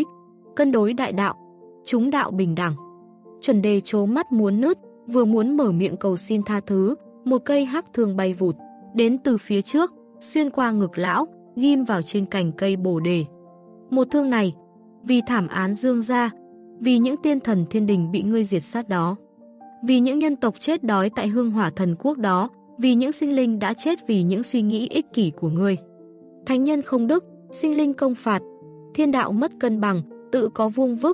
cân đối đại đạo, chúng đạo bình đẳng. Chuẩn đề trố mắt muốn nứt, vừa muốn mở miệng cầu xin tha thứ, một cây hắc thương bay vụt, đến từ phía trước, xuyên qua ngực lão, ghim vào trên cành cây bồ đề. Một thương này, vì thảm án Dương gia, vì những tiên thần thiên đình bị ngươi diệt sát đó, vì những nhân tộc chết đói tại Hương Hỏa Thần Quốc đó, vì những sinh linh đã chết vì những suy nghĩ ích kỷ của ngươi. Thánh nhân không đức, sinh linh công phạt, thiên đạo mất cân bằng, tự có vuông vức,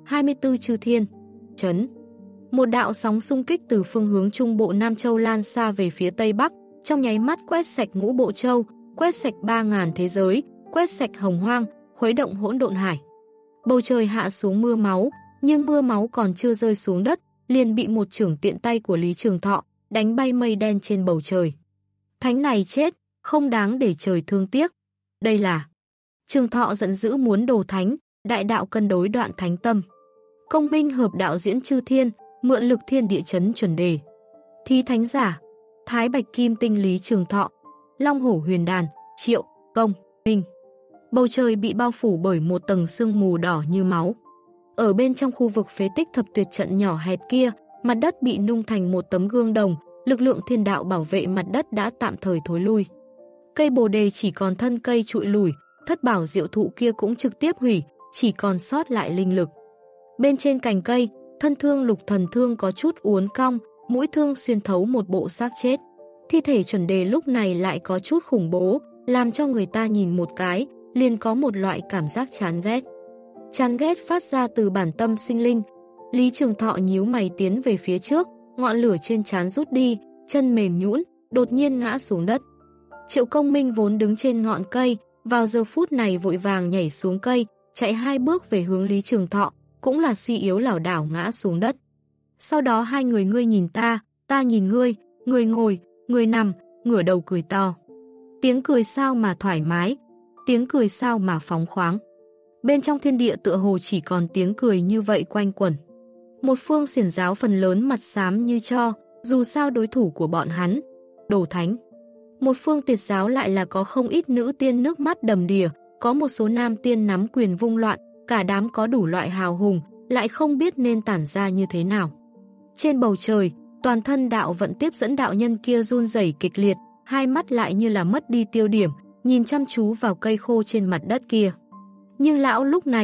24 chư thiên, chấn. Một đạo sóng xung kích từ phương hướng Trung Bộ Nam Châu lan xa về phía Tây Bắc, trong nháy mắt quét sạch ngũ bộ châu, quét sạch 3.000 thế giới, quét sạch hồng hoang, khuấy động hỗn độn hải. Bầu trời hạ xuống mưa máu, nhưng mưa máu còn chưa rơi xuống đất, liền bị một chưởng tiện tay của Lý Trường Thọ đánh bay mây đen trên bầu trời. Thánh này chết, không đáng để trời thương tiếc. Đây là... Trường Thọ giận dữ muốn đồ thánh, đại đạo cân đối đoạn thánh tâm. Công minh hợp đạo diễn chư thiên, mượn lực thiên địa chấn chuẩn đề. Thí thánh giả, Thái Bạch Kim Tinh Lý Trường Thọ, Long Hổ Huyền Đàn, Triệu, Công, Minh. Bầu trời bị bao phủ bởi một tầng sương mù đỏ như máu. Ở bên trong khu vực phế tích thập tuyệt trận nhỏ hẹp kia, mặt đất bị nung thành một tấm gương đồng, lực lượng thiên đạo bảo vệ mặt đất đã tạm thời thối lui. Cây bồ đề chỉ còn thân cây trụi lủi, thất bảo diệu thụ kia cũng trực tiếp hủy, chỉ còn sót lại linh lực. Bên trên cành cây, thân thương Lục Thần Thương có chút uốn cong, mũi thương xuyên thấu một bộ xác chết. Thi thể chuẩn đề lúc này lại có chút khủng bố, làm cho người ta nhìn một cái, liền có một loại cảm giác chán ghét. Chán ghét phát ra từ bản tâm sinh linh. Lý Trường Thọ nhíu mày tiến về phía trước, ngọn lửa trên trán rút đi, chân mềm nhũn, đột nhiên ngã xuống đất. Triệu Công Minh vốn đứng trên ngọn cây, vào giờ phút này vội vàng nhảy xuống cây, chạy 2 bước về hướng Lý Trường Thọ, cũng là suy yếu lảo đảo ngã xuống đất. Sau đó hai người ngươi nhìn ta nhìn ngươi, người ngồi, người nằm, ngửa đầu cười to. Tiếng cười sao mà thoải mái, tiếng cười sao mà phóng khoáng. Bên trong thiên địa tựa hồ chỉ còn tiếng cười như vậy quanh quẩn. Một phương xiển giáo phần lớn mặt xám như tro, dù sao đối thủ của bọn hắn, đồ thánh. Một phương tiệt giáo lại là có không ít nữ tiên nước mắt đầm đìa, có một số nam tiên nắm quyền vung loạn, cả đám có đủ loại hào hùng, lại không biết nên tản ra như thế nào. Trên bầu trời, toàn thân đạo vận tiếp dẫn đạo nhân kia run rẩy kịch liệt, hai mắt lại như là mất đi tiêu điểm, nhìn chăm chú vào cây khô trên mặt đất kia. Nhưng lão lúc này,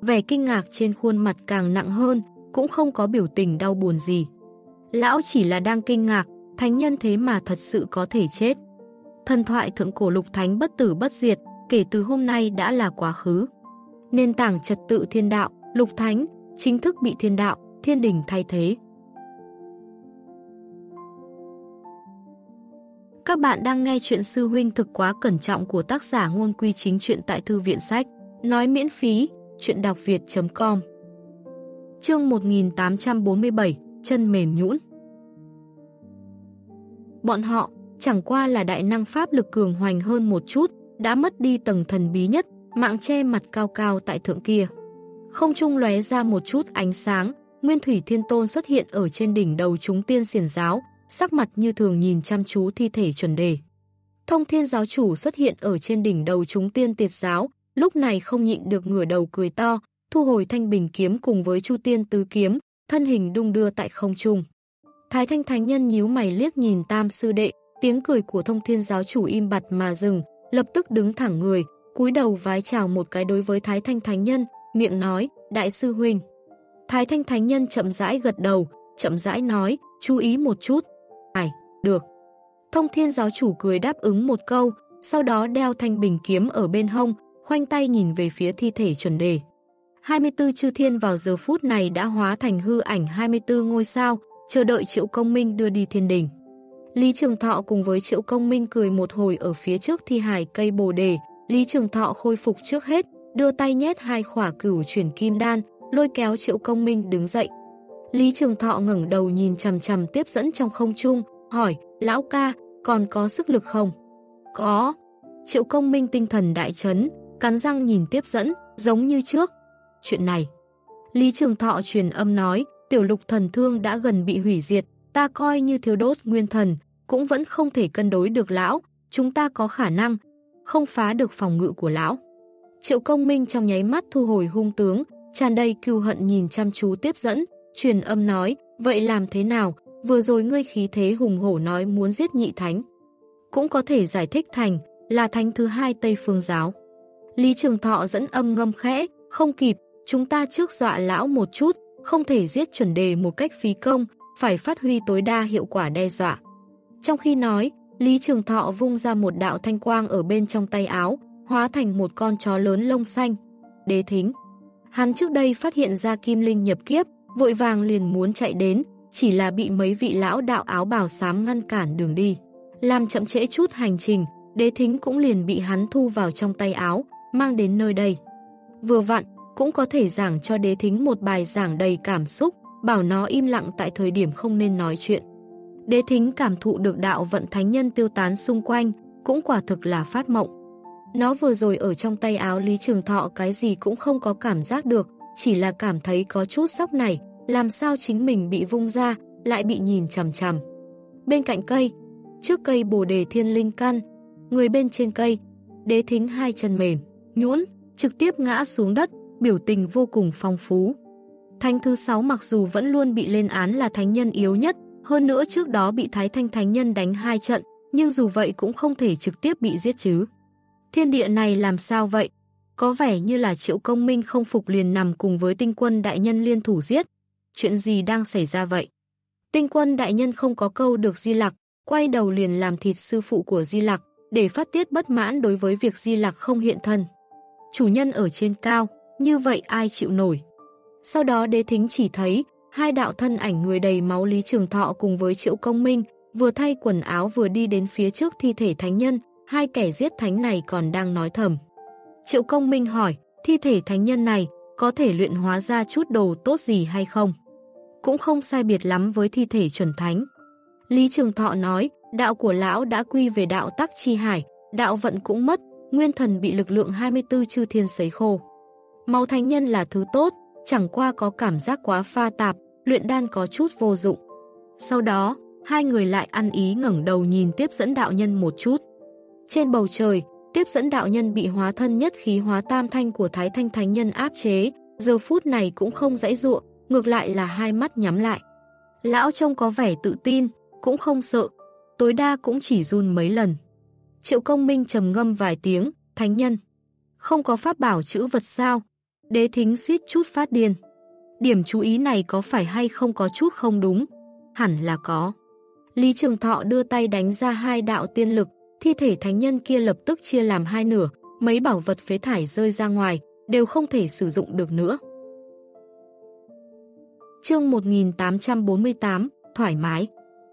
vẻ kinh ngạc trên khuôn mặt càng nặng hơn, cũng không có biểu tình đau buồn gì. Lão chỉ là đang kinh ngạc, thánh nhân thế mà thật sự có thể chết. Thần thoại thượng cổ lục thánh bất tử bất diệt, kể từ hôm nay đã là quá khứ. Nền tảng trật tự thiên đạo, lục thánh, chính thức bị thiên đạo, thiên đình thay thế. Các bạn đang nghe chuyện Sư huynh thực quá cẩn trọng của tác giả Ngôn Quy Chính Truyện tại Thư viện Sách. Nói miễn phí, chuyện đọc việt.com. Chương 1847, chân mềm nhũn. Bọn họ chẳng qua là đại năng pháp lực cường hoành hơn một chút, đã mất đi tầng thần bí nhất, mạng che mặt cao cao tại thượng kia. Không trung lóe ra một chút ánh sáng, Nguyên Thủy Thiên Tôn xuất hiện ở trên đỉnh đầu chúng tiên xiển giáo, sắc mặt như thường nhìn chăm chú thi thể chuẩn đề. Thông Thiên giáo chủ xuất hiện ở trên đỉnh đầu chúng tiên tiệt giáo, lúc này không nhịn được ngửa đầu cười to, thu hồi thanh bình kiếm cùng với Chu Tiên tứ kiếm, thân hình đung đưa tại không trung. Thái Thanh Thánh Nhân nhíu mày liếc nhìn Tam sư đệ, tiếng cười của Thông Thiên giáo chủ im bặt mà dừng, lập tức đứng thẳng người, cúi đầu vái chào một cái đối với Thái Thanh Thánh Nhân, miệng nói, đại sư huynh. Thái Thanh Thánh Nhân chậm rãi gật đầu, chậm rãi nói, chú ý một chút. Được. Thông Thiên giáo chủ cười đáp ứng một câu, sau đó đeo thanh bình kiếm ở bên hông, khoanh tay nhìn về phía thi thể chuẩn đề. 24 chư thiên vào giờ phút này đã hóa thành hư ảnh 24 ngôi sao, chờ đợi Triệu Công Minh đưa đi thiên đình. Lý Trường Thọ cùng với Triệu Công Minh cười một hồi ở phía trước thi hài cây bồ đề. Lý Trường Thọ khôi phục trước hết, đưa tay nhét 2 khỏa cửu chuyển kim đan, lôi kéo Triệu Công Minh đứng dậy. Lý Trường Thọ ngẩng đầu nhìn chằm chằm tiếp dẫn trong không trung, hỏi, lão ca, còn có sức lực không? Có. Triệu Công Minh tinh thần đại chấn, cắn răng nhìn tiếp dẫn, giống như trước. Chuyện này. Lý Trường Thọ truyền âm nói, tiểu lục thần thương đã gần bị hủy diệt, ta coi như thiếu đốt nguyên thần, cũng vẫn không thể cân đối được lão, chúng ta có khả năng, không phá được phòng ngự của lão. Triệu Công Minh trong nháy mắt thu hồi hung tướng, tràn đầy cừu hận nhìn chăm chú tiếp dẫn, truyền âm nói, vậy làm thế nào, vừa rồi ngươi khí thế hùng hổ nói muốn giết nhị thánh. Cũng có thể giải thích thành, là thánh thứ 2 Tây Phương giáo. Lý Trường Thọ dẫn âm ngâm khẽ, không kịp, chúng ta trước dọa lão một chút, không thể giết chuẩn đề một cách phí công, phải phát huy tối đa hiệu quả đe dọa. Trong khi nói, Lý Trường Thọ vung ra một đạo thanh quang ở bên trong tay áo, hóa thành một con chó lớn lông xanh. Đế Thính. Hắn trước đây phát hiện ra Kim Linh nhập kiếp, vội vàng liền muốn chạy đến, chỉ là bị mấy vị lão đạo áo bào xám ngăn cản đường đi. Làm chậm trễ chút hành trình, Đế Thính cũng liền bị hắn thu vào trong tay áo, mang đến nơi đây. Vừa vặn, cũng có thể giảng cho Đế Thính một bài giảng đầy cảm xúc, bảo nó im lặng tại thời điểm không nên nói chuyện. Đế Thính cảm thụ được đạo vận thánh nhân tiêu tán xung quanh, cũng quả thực là phát mộng. Nó vừa rồi ở trong tay áo Lý Trường Thọ cái gì cũng không có cảm giác được, chỉ là cảm thấy có chút sốc này, làm sao chính mình bị vung ra, lại bị nhìn chằm chằm. Bên cạnh cây, trước cây bồ đề thiên linh căn, người bên trên cây, Đế Thính 2 chân mềm, nhũn, trực tiếp ngã xuống đất, biểu tình vô cùng phong phú. Thánh thứ 6 mặc dù vẫn luôn bị lên án là thánh nhân yếu nhất, hơn nữa trước đó bị Thái Thanh Thánh Nhân đánh 2 trận, nhưng dù vậy cũng không thể trực tiếp bị giết chứ. Thiên địa này làm sao vậy? Có vẻ như là Triệu Công Minh không phục liền nằm cùng với Tinh Quân đại nhân liên thủ giết. Chuyện gì đang xảy ra vậy? Tinh Quân đại nhân không có câu được Di Lặc, quay đầu liền làm thịt sư phụ của Di Lặc, để phát tiết bất mãn đối với việc Di Lặc không hiện thân. Chủ nhân ở trên cao, như vậy ai chịu nổi? Sau đó Đế Thính chỉ thấy 2 đạo thân ảnh người đầy máu Lý Trường Thọ cùng với Triệu Công Minh, vừa thay quần áo vừa đi đến phía trước thi thể thánh nhân, 2 kẻ giết thánh này còn đang nói thầm. Triệu Công Minh hỏi, thi thể thánh nhân này có thể luyện hóa ra chút đồ tốt gì hay không? Cũng không sai biệt lắm với thi thể chuẩn thánh. Lý Trường Thọ nói, đạo của lão đã quy về đạo tắc chi hải, đạo vận cũng mất, nguyên thần bị lực lượng 24 chư thiên sấy khô. Máu thánh nhân là thứ tốt, chẳng qua có cảm giác quá pha tạp, luyện đan có chút vô dụng. Sau đó, 2 người lại ăn ý ngẩng đầu nhìn tiếp dẫn đạo nhân một chút. Trên bầu trời, tiếp dẫn đạo nhân bị hóa thân nhất khí hóa tam thanh của Thái Thanh Thánh Nhân áp chế, giờ phút này cũng không giãy giụa, ngược lại là 2 mắt nhắm lại. Lão trông có vẻ tự tin, cũng không sợ, tối đa cũng chỉ run mấy lần. Triệu Công Minh trầm ngâm vài tiếng, thánh nhân. Không có pháp bảo chữ vật sao? Đế Thính suýt chút phát điên. Điểm chú ý này có phải hay không có chút không đúng? Hẳn là có. Lý Trường Thọ đưa tay đánh ra 2 đạo tiên lực, thi thể thánh nhân kia lập tức chia làm 2 nửa, mấy bảo vật phế thải rơi ra ngoài, đều không thể sử dụng được nữa. Chương 1848, thoải mái.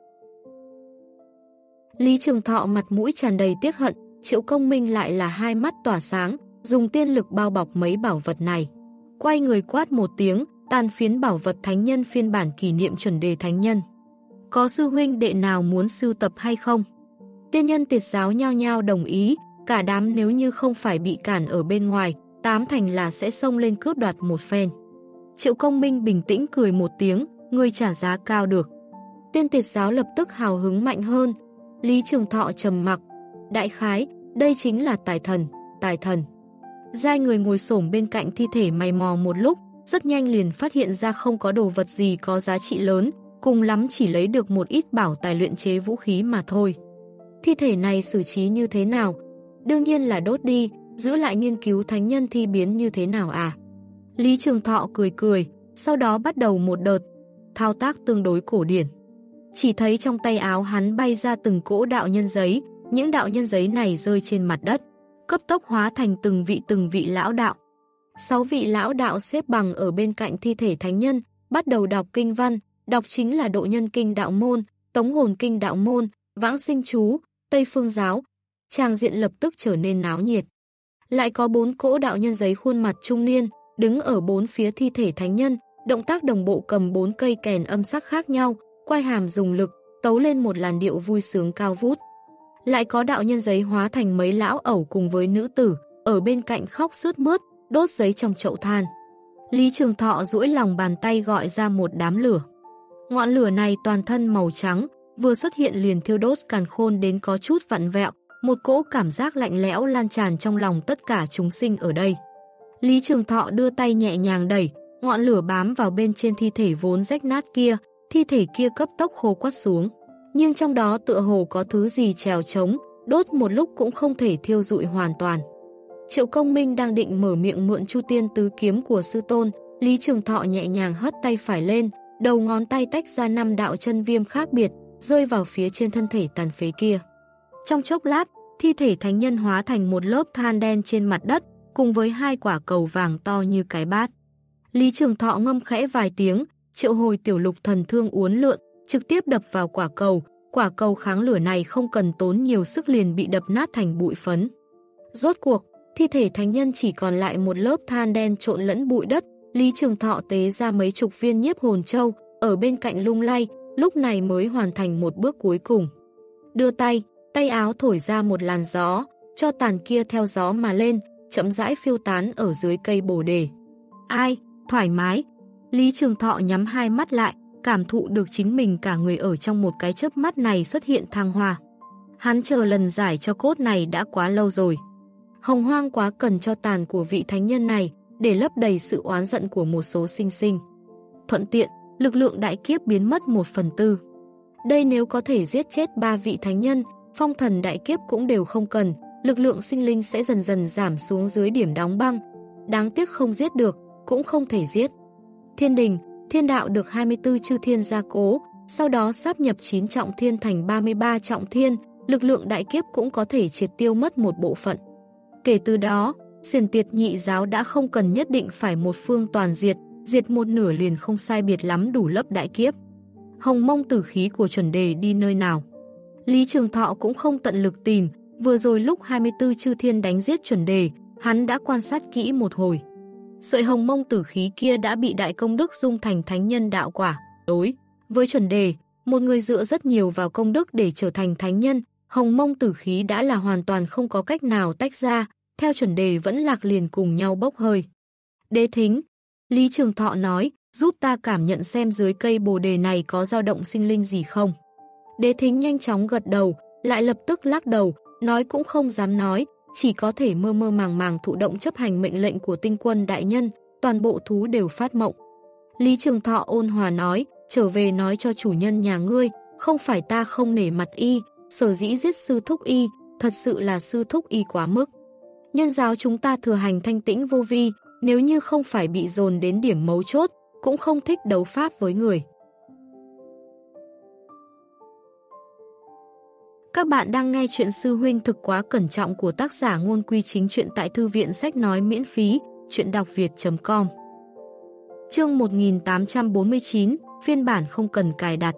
Lý Trường Thọ mặt mũi tràn đầy tiếc hận, Triệu Công Minh lại là hai mắt tỏa sáng, dùng tiên lực bao bọc mấy bảo vật này. Quay người quát một tiếng, tàn phiến bảo vật thánh nhân phiên bản kỷ niệm chuẩn đề thánh nhân. Có sư huynh đệ nào muốn sưu tập hay không? Tiên nhân Tiệt giáo nhao nhao đồng ý, cả đám nếu như không phải bị cản ở bên ngoài, 8 thành là sẽ xông lên cướp đoạt một phen. Triệu Công Minh bình tĩnh cười một tiếng, người trả giá cao được. Tiên Tiệt giáo lập tức hào hứng mạnh hơn. Lý Trường Thọ trầm mặc, đại khái, đây chính là tài thần, tài thần. Giai người ngồi xổm bên cạnh thi thể mày mò một lúc, rất nhanh liền phát hiện ra không có đồ vật gì có giá trị lớn, cùng lắm chỉ lấy được một ít bảo tài luyện chế vũ khí mà thôi. Thi thể này xử trí như thế nào? Đương nhiên là đốt đi, giữ lại nghiên cứu thánh nhân thi biến như thế nào à? Lý Trường Thọ cười cười, sau đó bắt đầu một đợt, thao tác tương đối cổ điển. Chỉ thấy trong tay áo hắn bay ra từng cỗ đạo nhân giấy, những đạo nhân giấy này rơi trên mặt đất, cấp tốc hóa thành từng vị lão đạo. 6 vị lão đạo xếp bằng ở bên cạnh thi thể thánh nhân, bắt đầu đọc kinh văn, đọc chính là Độ Nhân Kinh đạo môn, Tống Hồn Kinh đạo môn, Vãng Sinh chú, Tây Phương giáo. Tràng diện lập tức trở nên náo nhiệt. Lại có 4 cỗ đạo nhân giấy khuôn mặt trung niên, đứng ở 4 phía thi thể thánh nhân, động tác đồng bộ cầm 4 cây kèn âm sắc khác nhau, quay hàm dùng lực, tấu lên một làn điệu vui sướng cao vút. Lại có đạo nhân giấy hóa thành mấy lão ẩu cùng với nữ tử, ở bên cạnh khóc sướt mướt, đốt giấy trong chậu than. Lý Trường Thọ duỗi lòng bàn tay gọi ra một đám lửa. Ngọn lửa này toàn thân màu trắng, vừa xuất hiện liền thiêu đốt càn khôn đến có chút vặn vẹo, một cỗ cảm giác lạnh lẽo lan tràn trong lòng tất cả chúng sinh ở đây. Lý Trường Thọ đưa tay nhẹ nhàng đẩy, ngọn lửa bám vào bên trên thi thể vốn rách nát kia, thi thể kia cấp tốc khô quắt xuống. Nhưng trong đó tựa hồ có thứ gì trèo trống, đốt một lúc cũng không thể thiêu rụi hoàn toàn. Triệu Công Minh đang định mở miệng mượn Chu Tiên Tứ Kiếm của sư tôn, Lý Trường Thọ nhẹ nhàng hất tay phải lên, đầu ngón tay tách ra 5 đạo chân viêm khác biệt, rơi vào phía trên thân thể tàn phế kia. Trong chốc lát, thi thể thánh nhân hóa thành một lớp than đen trên mặt đất, cùng với 2 quả cầu vàng to như cái bát. Lý Trường Thọ ngâm khẽ vài tiếng, triệu hồi tiểu lục thần thương uốn lượn, trực tiếp đập vào quả cầu kháng lửa này không cần tốn nhiều sức liền bị đập nát thành bụi phấn. Rốt cuộc, thi thể thánh nhân chỉ còn lại một lớp than đen trộn lẫn bụi đất, Lý Trường Thọ tế ra mấy chục viên nhiếp hồn châu, ở bên cạnh lung lay, lúc này mới hoàn thành một bước cuối cùng. Đưa tay, tay áo thổi ra một làn gió, cho tàn kia theo gió mà lên, chậm rãi phiêu tán ở dưới cây bồ đề. Ai, thoải mái. Lý Trường Thọ nhắm hai mắt lại, cảm thụ được chính mình cả người ở trong một cái chớp mắt này xuất hiện thăng hoa. Hắn chờ lần giải cho cốt này đã quá lâu rồi. Hồng hoang quá cần cho tàn của vị thánh nhân này để lấp đầy sự oán giận của một số sinh sinh. Thuận tiện, lực lượng đại kiếp biến mất 1/4. Đây nếu có thể giết chết 3 vị thánh nhân, phong thần đại kiếp cũng đều không cần, lực lượng sinh linh sẽ dần dần giảm xuống dưới điểm đóng băng. Đáng tiếc không giết được, cũng không thể giết. Thiên đình, thiên đạo được 24 chư thiên gia cố, sau đó sáp nhập 9 trọng thiên thành 33 trọng thiên, lực lượng đại kiếp cũng có thể triệt tiêu mất một bộ phận. Kể từ đó, Xiển Tiệt nhị giáo đã không cần nhất định phải một phương toàn diệt, diệt một nửa liền không sai biệt lắm đủ lấp đại kiếp. Hồng mông tử khí của chuẩn đề đi nơi nào? Lý Trường Thọ cũng không tận lực tìm, vừa rồi lúc 24 chư thiên đánh giết chuẩn đề, hắn đã quan sát kỹ một hồi. Sợi hồng mông tử khí kia đã bị đại công đức dung thành thánh nhân đạo quả. Đối với chuẩn đề, một người dựa rất nhiều vào công đức để trở thành thánh nhân, hồng mông tử khí đã là hoàn toàn không có cách nào tách ra, theo chuẩn đề vẫn lạc liền cùng nhau bốc hơi. Đế Thính, Lý Trường Thọ nói, giúp ta cảm nhận xem dưới cây bồ đề này có dao động sinh linh gì không. Đế Thính nhanh chóng gật đầu, lại lập tức lắc đầu, nói cũng không dám nói, chỉ có thể mơ mơ màng màng thụ động chấp hành mệnh lệnh của tinh quân đại nhân, toàn bộ thú đều phát mộng. Lý Trường Thọ ôn hòa nói, trở về nói cho chủ nhân nhà ngươi, không phải ta không nể mặt y, sở dĩ giết sư thúc y, thật sự là sư thúc y quá mức. Nhân giáo chúng ta thừa hành thanh tĩnh vô vi, nếu như không phải bị dồn đến điểm mấu chốt, cũng không thích đấu pháp với người. Các bạn đang nghe chuyện Sư huynh thực quá cẩn trọng của tác giả Ngôn Quy Chính Truyện tại thư viện sách nói miễn phí, chuyện đọc việt.com. Chương 1849, phiên bản không cần cài đặt.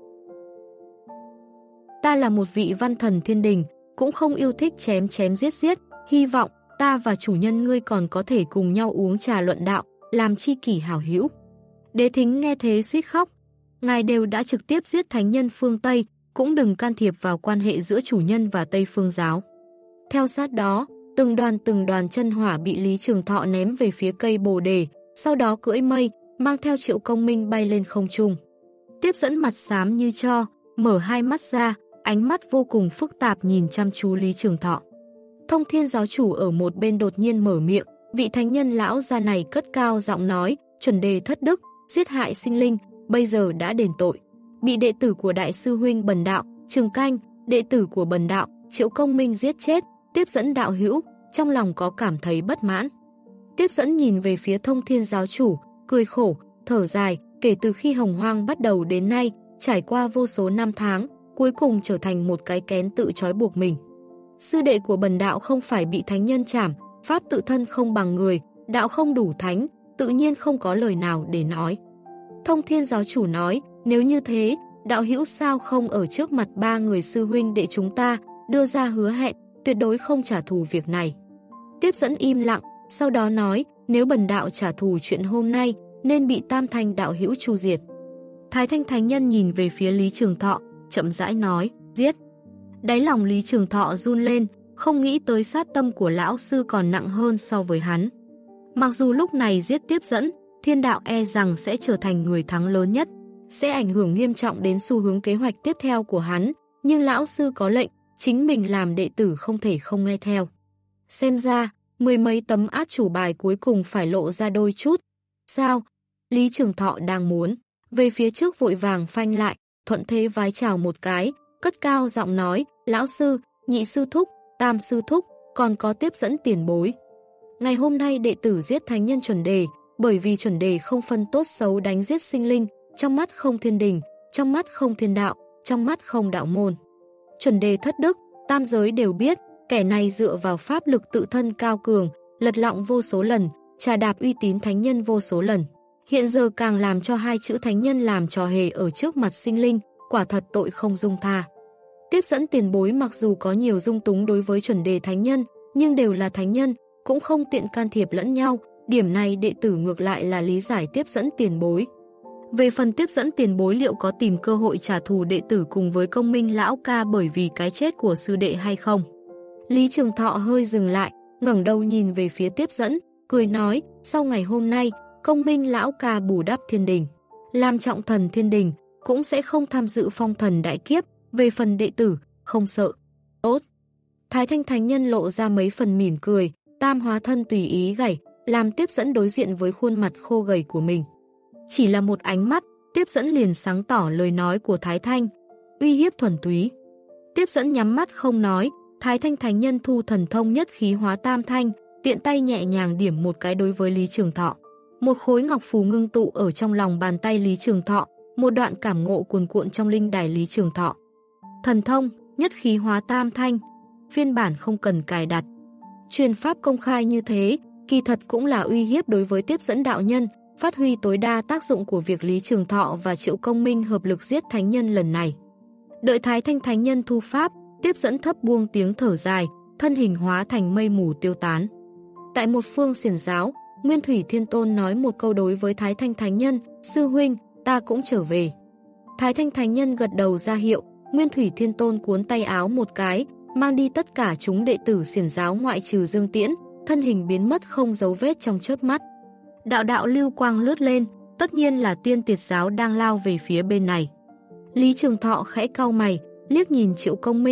Ta là một vị văn thần thiên đình, cũng không yêu thích chém chém giết giết, hy vọng ta và chủ nhân ngươi còn có thể cùng nhau uống trà luận đạo, làm tri kỷ hảo hữu. Đế Thính nghe thế suýt khóc. Ngài đều đã trực tiếp giết thánh nhân phương Tây, cũng đừng can thiệp vào quan hệ giữa chủ nhân và Tây phương giáo. Theo sát đó, từng đoàn chân hỏa bị Lý Trường Thọ ném về phía cây bồ đề, sau đó cưỡi mây, mang theo Triệu Công Minh bay lên không trung. Tiếp dẫn mặt xám như tro, mở hai mắt ra, ánh mắt vô cùng phức tạp nhìn chăm chú Lý Trường Thọ. Thông Thiên giáo chủ ở một bên đột nhiên mở miệng, vị thánh nhân lão già này cất cao giọng nói, chuẩn đề thất đức, giết hại sinh linh, bây giờ đã đền tội. Bị đệ tử của đại sư huynh Bần Đạo, Trường Canh, đệ tử của Bần Đạo, Triệu Công Minh giết chết, tiếp dẫn đạo hữu, trong lòng có cảm thấy bất mãn. Tiếp dẫn nhìn về phía Thông Thiên giáo chủ, cười khổ, thở dài, kể từ khi Hồng Hoang bắt đầu đến nay, trải qua vô số năm tháng, cuối cùng trở thành một cái kén tự trói buộc mình. Sư đệ của Bần Đạo không phải bị thánh nhân trảm, pháp tự thân không bằng người, đạo không đủ thánh, tự nhiên không có lời nào để nói. Thông Thiên giáo chủ nói, nếu như thế, đạo hữu sao không ở trước mặt ba người sư huynh đệ chúng ta, đưa ra hứa hẹn, tuyệt đối không trả thù việc này. Tiếp dẫn im lặng, sau đó nói, nếu Bần Đạo trả thù chuyện hôm nay, nên bị Tam Thanh đạo hữu tru diệt. Thái Thanh thánh nhân nhìn về phía Lý Trường Thọ, chậm rãi nói, giết. Đáy lòng Lý Trường Thọ run lên, không nghĩ tới sát tâm của lão sư còn nặng hơn so với hắn. Mặc dù lúc này giết tiếp dẫn, thiên đạo e rằng sẽ trở thành người thắng lớn nhất, sẽ ảnh hưởng nghiêm trọng đến xu hướng kế hoạch tiếp theo của hắn, nhưng lão sư có lệnh, chính mình làm đệ tử không thể không nghe theo. Xem ra, mười mấy tấm át chủ bài cuối cùng phải lộ ra đôi chút. Sao? Lý Trường Thọ đang muốn, về phía trước vội vàng phanh lại, thuận thế vái chào một cái, cất cao giọng nói, lão sư, nhị sư thúc, tam sư thúc, còn có tiếp dẫn tiền bối. Ngày hôm nay đệ tử giết thánh nhân chuẩn đề, bởi vì chuẩn đề không phân tốt xấu đánh giết sinh linh, trong mắt không thiên đình, trong mắt không thiên đạo, trong mắt không đạo môn. Chuẩn đề thất đức, tam giới đều biết, kẻ này dựa vào pháp lực tự thân cao cường, lật lọng vô số lần, trà đạp uy tín thánh nhân vô số lần. Hiện giờ càng làm cho hai chữ thánh nhân làm trò hề ở trước mặt sinh linh, quả thật tội không dung tha. Tiếp dẫn tiền bối mặc dù có nhiều dung túng đối với chuẩn đề thánh nhân, nhưng đều là thánh nhân, cũng không tiện can thiệp lẫn nhau, điểm này đệ tử ngược lại là lý giải tiếp dẫn tiền bối. Về phần tiếp dẫn tiền bối liệu có tìm cơ hội trả thù đệ tử cùng với Công Minh lão ca bởi vì cái chết của sư đệ hay không? Lý Trường Thọ hơi dừng lại, ngẩng đầu nhìn về phía tiếp dẫn, cười nói, sau ngày hôm nay, Công Minh lão ca bù đắp thiên đình, làm trọng thần thiên đình, cũng sẽ không tham dự phong thần đại kiếp, về phần đệ tử, không sợ. Tốt. Thái Thanh thánh nhân lộ ra mấy phần mỉm cười, tam hóa thân tùy ý gảy, làm tiếp dẫn đối diện với khuôn mặt khô gầy của mình. Chỉ là một ánh mắt, tiếp dẫn liền sáng tỏ lời nói của Thái Thanh, uy hiếp thuần túy. Tiếp dẫn nhắm mắt không nói, Thái Thanh thánh nhân thu thần thông nhất khí hóa tam thanh, tiện tay nhẹ nhàng điểm một cái đối với Lý Trường Thọ. Một khối ngọc phù ngưng tụ ở trong lòng bàn tay Lý Trường Thọ, một đoạn cảm ngộ cuồn cuộn trong linh đài Lý Trường Thọ. Thần thông, nhất khí hóa tam thanh, phiên bản không cần cài đặt. Truyền pháp công khai như thế, kỳ thật cũng là uy hiếp đối với tiếp dẫn đạo nhân, phát huy tối đa tác dụng của việc Lý Trường Thọ và Triệu Công Minh hợp lực giết thánh nhân lần này. Đợi Thái Thanh thánh nhân thu pháp, tiếp dẫn thấp buông tiếng thở dài, thân hình hóa thành mây mù tiêu tán. Tại một phương xiển giáo, Nguyên Thủy Thiên Tôn nói một câu đối với Thái Thanh thánh nhân, sư huynh, ta cũng trở về. Thái Thanh thánh nhân gật đầu ra hiệu, Nguyên Thủy Thiên Tôn cuốn tay áo một cái, mang đi tất cả chúng đệ tử xiển giáo ngoại trừ Dương Tiễn, thân hình biến mất không dấu vết trong chớp mắt. Đạo đạo lưu quang lướt lên, tất nhiên là Tiên Tiệt giáo đang lao về phía bên này. Lý Trường Thọ khẽ cau mày, liếc nhìn Triệu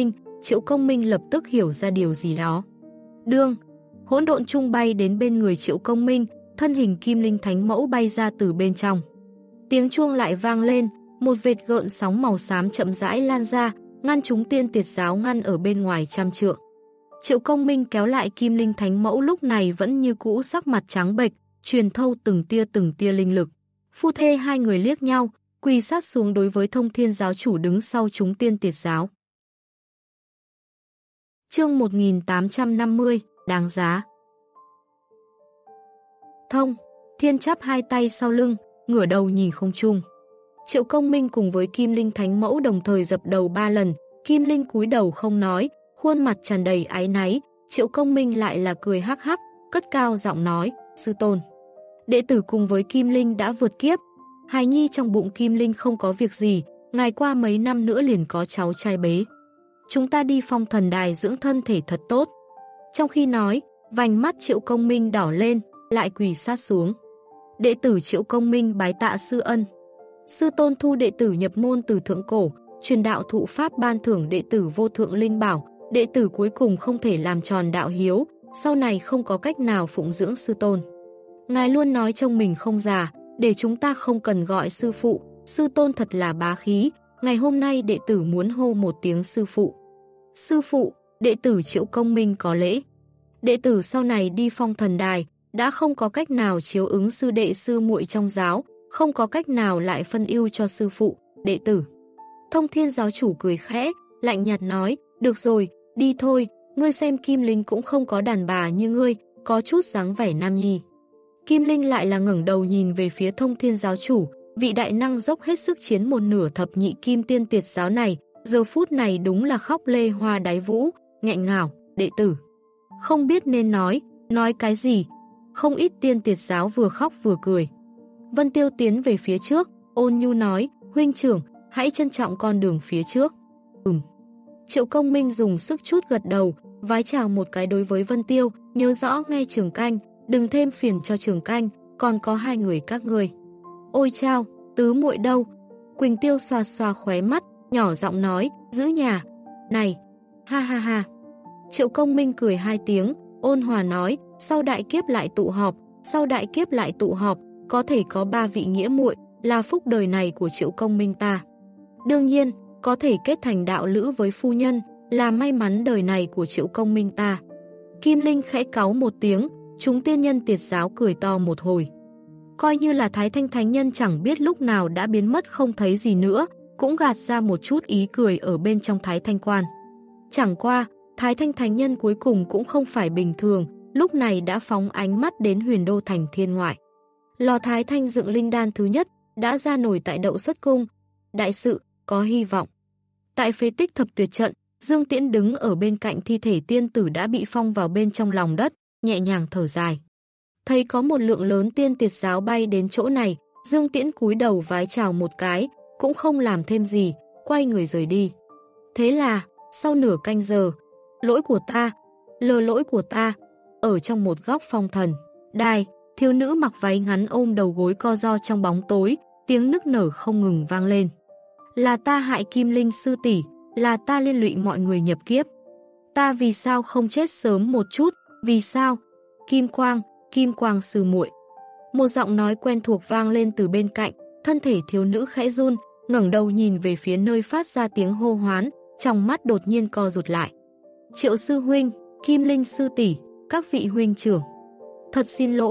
Công Minh lập tức hiểu ra điều gì đó. Đương, hỗn độn trung bay đến bên người Triệu Công Minh, thân hình Kim Linh Thánh Mẫu bay ra từ bên trong. Tiếng chuông lại vang lên, một vệt gợn sóng màu xám chậm rãi lan ra, ngăn chúng Tiên Tiệt giáo ngăn ở bên ngoài trăm trượng. Triệu Công Minh kéo lại Kim Linh Thánh Mẫu lúc này vẫn như cũ sắc mặt trắng bệch, truyền thâu từng tia linh lực. Phu thê hai người liếc nhau, quỳ sát xuống đối với Thông Thiên giáo chủ đứng sau chúng Tiên Tiệt giáo. Chương 1850, đáng giá. Thông Thiên chắp hai tay sau lưng, ngửa đầu nhìn không trung. Triệu Công Minh cùng với Kim Linh Thánh Mẫu đồng thời dập đầu 3 lần, Kim Linh cúi đầu không nói, khuôn mặt tràn đầy áy náy, Triệu Công Minh lại là cười hắc hắc, cất cao giọng nói, sư tôn. Đệ tử cùng với Kim Linh đã vượt kiếp, hài nhi trong bụng Kim Linh không có việc gì, ngày qua mấy năm nữa liền có cháu trai bế. Chúng ta đi Phong Thần Đài dưỡng thân thể thật tốt. Trong khi nói, vành mắt Triệu Công Minh đỏ lên, lại quỳ sát xuống. Đệ tử Triệu Công Minh bái tạ sư ân. Sư tôn thu đệ tử nhập môn từ thượng cổ, truyền đạo thụ pháp ban thưởng đệ tử vô thượng linh bảo, đệ tử cuối cùng không thể làm tròn đạo hiếu, sau này không có cách nào phụng dưỡng sư tôn. Ngài luôn nói trông mình không già, để chúng ta không cần gọi sư phụ, sư tôn thật là bá khí, ngày hôm nay đệ tử muốn hô một tiếng sư phụ. Sư phụ, đệ tử Triệu Công Minh có lễ. Đệ tử sau này đi Phong Thần Đài, đã không có cách nào chiếu ứng sư đệ sư muội trong giáo, không có cách nào lại phân ưu cho sư phụ, đệ tử. Thông Thiên giáo chủ cười khẽ, lạnh nhạt nói, được rồi, đi thôi, ngươi xem Kim Linh cũng không có đàn bà như ngươi, có chút dáng vẻ nam nhi. Kim Linh lại là ngẩng đầu nhìn về phía Thông Thiên giáo chủ, vị đại năng dốc hết sức chiến một nửa thập nhị kim tiên tiệt giáo này, giờ phút này đúng là khóc lê hoa đáy vũ, nghẹn ngào, đệ tử. Không biết nên nói cái gì, không ít tiên tiệt giáo vừa khóc vừa cười. Vân Tiêu tiến về phía trước, ôn nhu nói, huynh trưởng, hãy trân trọng con đường phía trước. Triệu Công Minh dùng sức chút gật đầu, vái chào một cái đối với Vân Tiêu, nhớ rõ nghe Trường Canh, đừng thêm phiền cho Trường Canh, còn có hai người các ngươi. Ôi chao, tứ muội đâu? Quỳnh Tiêu xoa xoa khóe mắt, nhỏ giọng nói, giữ nhà. Này, ha ha ha. Triệu Công Minh cười hai tiếng, ôn hòa nói, sau đại kiếp lại tụ họp, sau đại kiếp lại tụ họp, có thể có 3 vị nghĩa muội, là phúc đời này của Triệu Công Minh ta. Đương nhiên, có thể kết thành đạo lữ với phu nhân, là may mắn đời này của Triệu Công Minh ta. Kim Linh khẽ cáu một tiếng, chúng tiên nhân tiệt giáo cười to một hồi. Coi như là Thái Thanh Thánh Nhân chẳng biết lúc nào đã biến mất không thấy gì nữa, cũng gạt ra một chút ý cười ở bên trong Thái Thanh Quan. Chẳng qua, Thái Thanh Thánh Nhân cuối cùng cũng không phải bình thường, lúc này đã phóng ánh mắt đến Huyền Đô thành thiên ngoại. Lò Thái Thanh dựng linh đan thứ nhất, đã ra nổi tại Đậu Xuất Cung. Đại sự, có hy vọng. Tại phế tích thập tuyệt trận, Dương Tiễn đứng ở bên cạnh thi thể tiên tử đã bị phong vào bên trong lòng đất, nhẹ nhàng thở dài. Thấy có một lượng lớn tiên tiệt giáo bay đến chỗ này, Dương Tiễn cúi đầu vái chào một cái, cũng không làm thêm gì, quay người rời đi. Thế là, sau nửa canh giờ, lỗi của ta, lỗi của ta, ở trong một góc phong thần, đài, thiếu nữ mặc váy ngắn ôm đầu gối co ro trong bóng tối, tiếng nức nở không ngừng vang lên. Là ta hại Kim Linh sư tỷ, là ta liên lụy mọi người nhập kiếp. Ta vì sao không chết sớm một chút, vì sao? Kim Quang sư muội. Một giọng nói quen thuộc vang lên từ bên cạnh, thân thể thiếu nữ khẽ run, ngẩng đầu nhìn về phía nơi phát ra tiếng hô hoán, trong mắt đột nhiên co rụt lại. Triệu sư huynh, Kim Linh sư tỷ, các vị huynh trưởng. Thật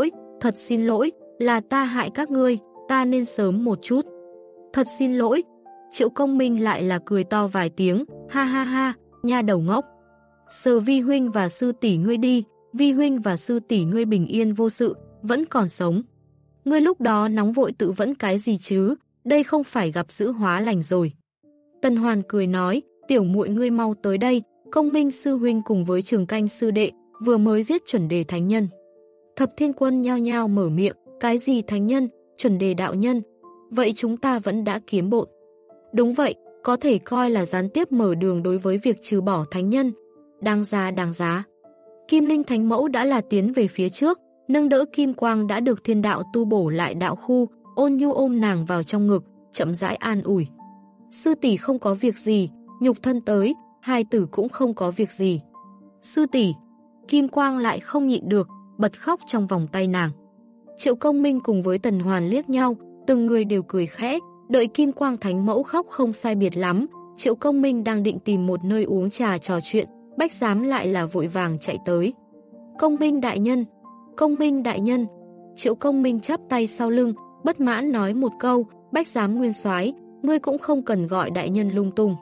xin lỗi, là ta hại các ngươi, ta nên sớm một chút. Thật xin lỗi. Triệu Công Minh lại là cười to vài tiếng, ha ha ha, nha đầu ngốc. Sờ vi huynh và sư tỷ ngươi đi, vi huynh và sư tỷ ngươi bình yên vô sự, vẫn còn sống. Ngươi lúc đó nóng vội tự vẫn cái gì chứ, đây không phải gặp dữ hóa lành rồi. Tần Hoàn cười nói, tiểu muội ngươi mau tới đây, Công Minh sư huynh cùng với Trường Canh sư đệ, vừa mới giết chuẩn đề thánh nhân. Thập Thiên Quân nhao nhao mở miệng, cái gì thánh nhân, chuẩn đề đạo nhân, vậy chúng ta vẫn đã kiếm bộn. Đúng vậy, có thể coi là gián tiếp mở đường đối với việc trừ bỏ thánh nhân. Đáng giá. Kim Linh Thánh Mẫu đã là tiến về phía trước, nâng đỡ Kim Quang đã được thiên đạo tu bổ lại đạo khu, ôn nhu ôm nàng vào trong ngực, chậm rãi an ủi. Sư tỷ không có việc gì, nhục thân tới, hai tử cũng không có việc gì. Sư tỷ, Kim Quang lại không nhịn được, bật khóc trong vòng tay nàng. Triệu Công Minh cùng với Tần Hoàn liếc nhau, từng người đều cười khẽ, đợi Kim Quang Thánh Mẫu khóc không sai biệt lắm, Triệu Công Minh đang định tìm một nơi uống trà trò chuyện, Bách Giám lại là vội vàng chạy tới. Công minh đại nhân, công minh đại nhân. Triệu Công Minh chắp tay sau lưng, bất mãn nói một câu, Bách Giám nguyên soái, ngươi cũng không cần gọi đại nhân lung tung.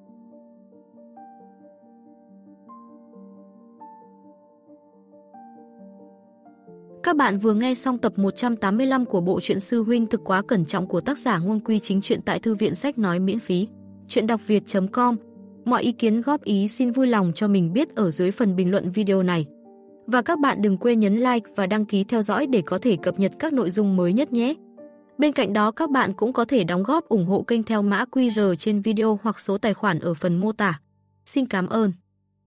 Các bạn vừa nghe xong tập 185 của bộ truyện Sư huynh thực quá cẩn trọng của tác giả Ngôn Quy Chính Truyện tại thư viện sách nói miễn phí. Truyện.đọc-việt.com. Mọi ý kiến góp ý xin vui lòng cho mình biết ở dưới phần bình luận video này. Và các bạn đừng quên nhấn like và đăng ký theo dõi để có thể cập nhật các nội dung mới nhất nhé. Bên cạnh đó các bạn cũng có thể đóng góp ủng hộ kênh theo mã QR trên video hoặc số tài khoản ở phần mô tả. Xin cảm ơn.